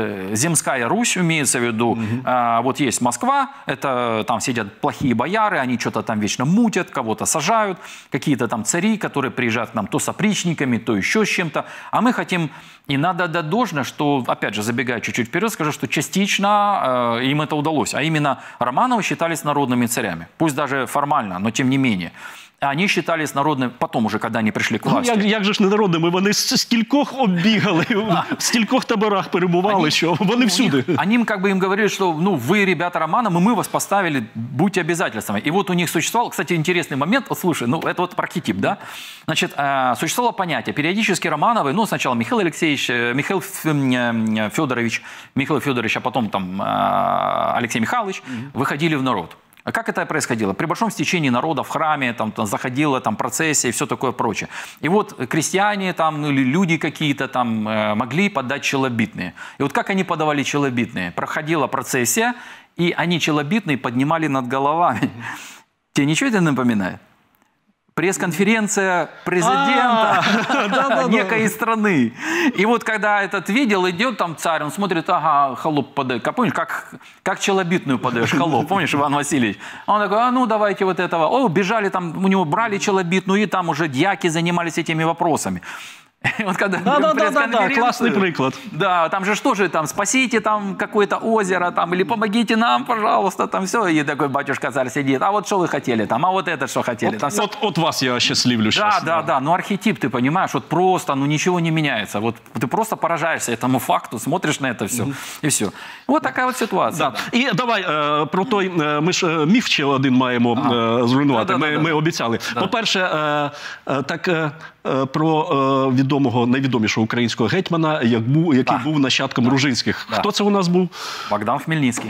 Земская Русь, имеется в виду, вот есть Москва, это там сидят плохие бояры, они что-то там вечно мутят, кого-то сажают, какие-то там цари, которые приезжают к нам то с опричниками, то еще с чем-то, а мы хотим, и надо отдать должное, что, опять же, забегая чуть-чуть вперед, скажу, что частично им это удалось. А именно Романовы считались народными царями. Пусть даже формально, но тем не менее. Они считались народными, потом уже, когда они пришли к власти. Як же ж не народними? Вони стількох оббігали, в стількох таборах перебували, що вони всюди. Они как бы им говорили, что ну, вы, ребята Романовы, мы вас поставили, будьте обязательствами. И вот у них существовал, кстати, интересный момент, вот слушай, ну это вот архетип, да? Значит, существовало понятие, периодически Романовы, ну сначала Михаил Алексеевич, Михаил Федорович, а потом там Алексей Михайлович выходили в народ. Как это происходило? При большом стечении народа в храме там заходила там процессия и все такое прочее. И вот крестьяне там, ну, или люди какие-то там могли подать челобитные. И вот как они подавали челобитные? Проходила процессия, и они челобитные поднимали над головами. Тебе ничего это напоминает? Пресс-конференция президента некой страны. И вот когда этот видел, идет там царь, он смотрит, ага, холоп подает. Помнишь, как челобитную подаешь, холоп, помнишь, Иван Васильевич? Он такой, а ну давайте вот этого. О, бежали там, у него брали челобитную, и там уже дьяки занимались этими вопросами. Вот когда да, классный приклад. Да, там же что же, там, спасите там какое-то озеро, там, или помогите нам, пожалуйста, там все. И такой батюшка-царь сидит, а вот что вы хотели там, а вот это что хотели. Там от вас я счастливлю сейчас. Да, ну архетип, ты понимаешь, вот просто, ну ничего не меняется. Вот ты просто поражаешься этому факту, смотришь на это все, и все. Вот такая вот ситуація. Да. І давай про той, ми ж міф ще один маємо зруйнувати, ми обіцяли. По-перше, так про відомого, найвідомішого українського гетьмана, який був нащадком Ружинських. Хто це у нас був? Богдан Хмельницкий.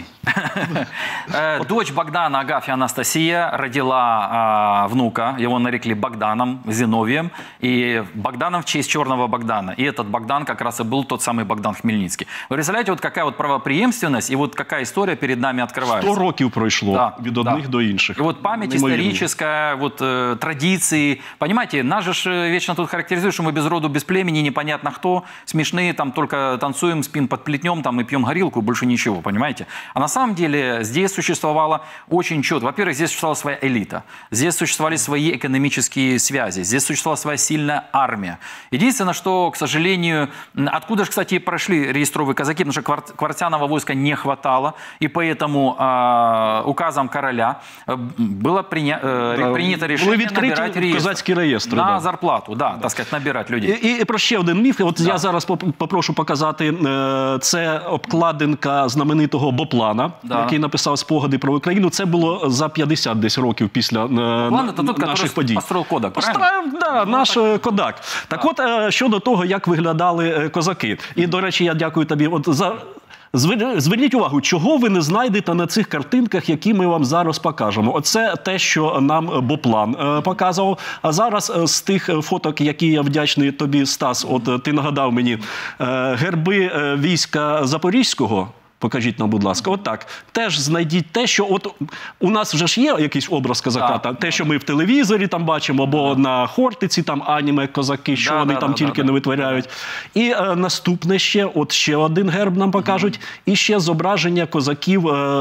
Дочь Богдана, Агафья Анастасия, родила внука, его нарекли Богданом, Зиновием, и Богданом в честь черного Богдана. И этот Богдан как раз и был тот самый Богдан Хмельницкий. Вы представляете, вот какая вот правопреемственность, и вот какая история перед нами открывается. 100 років пройшло від одних до інших. И вот память историческая, вот традиции. Понимаете, нас же вечно тут характеризуют, что мы без роду, без племени, непонятно кто, смешные, там только танцуем, спим под плетнем там, и пьем горилку, больше ничего, понимаете? А на самом деле здесь существовало очень четко. Во-первых, здесь существовала своя элита, здесь существовали свои экономические связи, здесь существовала своя сильная армия. Единственное, что, к сожалению, откуда же, кстати, прошли реестровые казаки, потому что квартяного войска не хватало, и поэтому указом короля было принято решение набирать козацький реєстр на зарплату, да, так сказать, набирать людей. І про ще один міф. От я зараз попрошу показати. Це обкладинка знаменитого Боплана, який написав спогади про Україну. Це було за 50 десь років після наших подій. Построїв Кодак, правильно? Да, наш Кодак. Так от, щодо того, як виглядали козаки. І, до речі, я дякую тобі за... Зверніть увагу, чого ви не знайдете на цих картинках, які ми вам зараз покажемо. Оце те, що нам Боплан показував. А зараз з тих фоток, які я вдячний тобі, Стас, от ти нагадав мені, герби війська Запорізького, покажіть нам, будь ласка, отак. Теж знайдіть те, що от у нас вже ж є якийсь образ козака, те, що ми в телевізорі там бачимо, або на Хортиці, там аніме-козаки, що вони там тільки не витворяють. І наступне ще один герб нам покажуть, і ще зображення козаків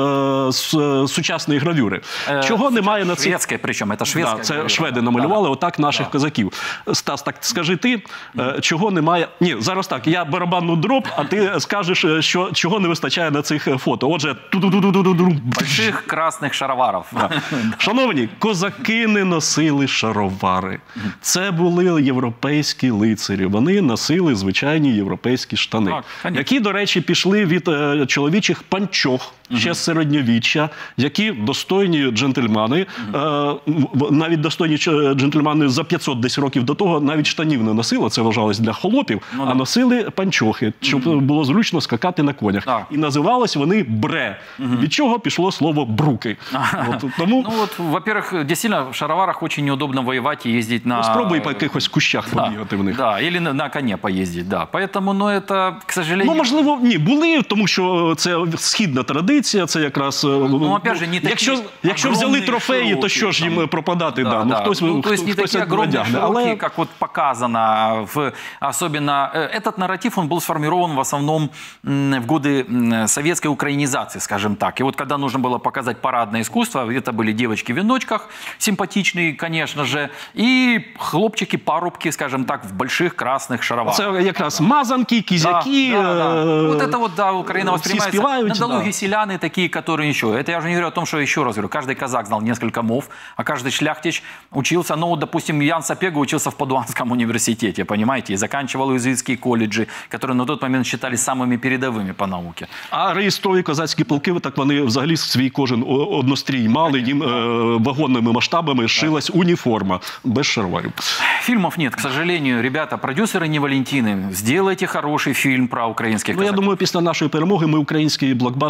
з сучасної гравюри. Чого немає на цих... Шведське, причому, це шведське. Це шведи намалювали отак наших козаків. Стас, так скажи ти, чого немає... Ні, зараз так, я барабанну дроб, а ти скажеш, чого не вистачає на цих фото. Отже, больших красних шароварів. Шановні, козаки не носили шаровари. Це були європейські лицарі. Вони носили звичайні європейські штани, які, до речі, пішли від чоловічих панчох ще з середньовіччя, які достойні джентльмени, навіть достойні джентльмени за 500 десь років до того навіть штанів не носили, це вважалось для холопів, а носили панчохи, щоб було зручно скакати на конях. І називались вони бре, від чого пішло слово бруки. Ну вот, во-первых, действительно, в шароварах очень неудобно воевать и ездить на... Спробуй по якихось кущах побігати в них. Да, или на коне поездить, да. Поэтому, ну, это, к сожалению... Ну, можливо, ні, були, тому що це східна традиція, це якраз... Ну, опять же, не такі якщо взяли трофеї, то що ж їм пропадати? То есть не такие огромные широкие, как вот показано, особенно... Этот нарратив, он был сформирован в основном в годы советской украинизации, скажем так. И вот когда нужно было показать парадное искусство, это были девочки в веночках, симпатичные, конечно же, и хлопчики-парубки, скажем так, в больших красных шароварах. Це якраз мазанки, кізяки. Вот это вот, да, Украина воспринимается. Надолуги селяны такие, которые еще. Это я уже не говорю о том, что, еще раз говорю, каждый казак знал несколько мов, а каждый шляхтич учился, ну, допустим, Ян Сапега учился в Падуанском университете, понимаете, и заканчивал иезуитские колледжи, которые на тот момент считались самыми передовыми по науке. А реєстрові козацькі полки, так вони взагалі свій кожен однострій мали, їм вагонними масштабами шилась уніформа, без шароварів. Фильмов нет, к сожалению. Ребята, продюсеры не Валентины, сделайте хороший фильм про украинских казаков. Ну, я думаю, після нашої перемоги ми український блокбастер історичний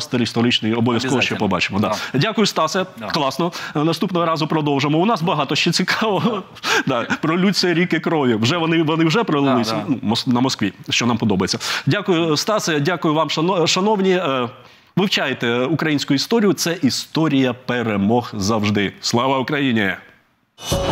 історичний обов'язково ще побачимо. Да. Дякую, Стасе. Класно. Наступного разу продовжимо. У нас багато ще цікавого. Пролються ріки крові. Вони вже пролилися на Москві, що нам подобається. Дякую, Стасе. Дякую вам, шановні. Вивчайте українську історію. Це історія перемог завжди. Слава Україні!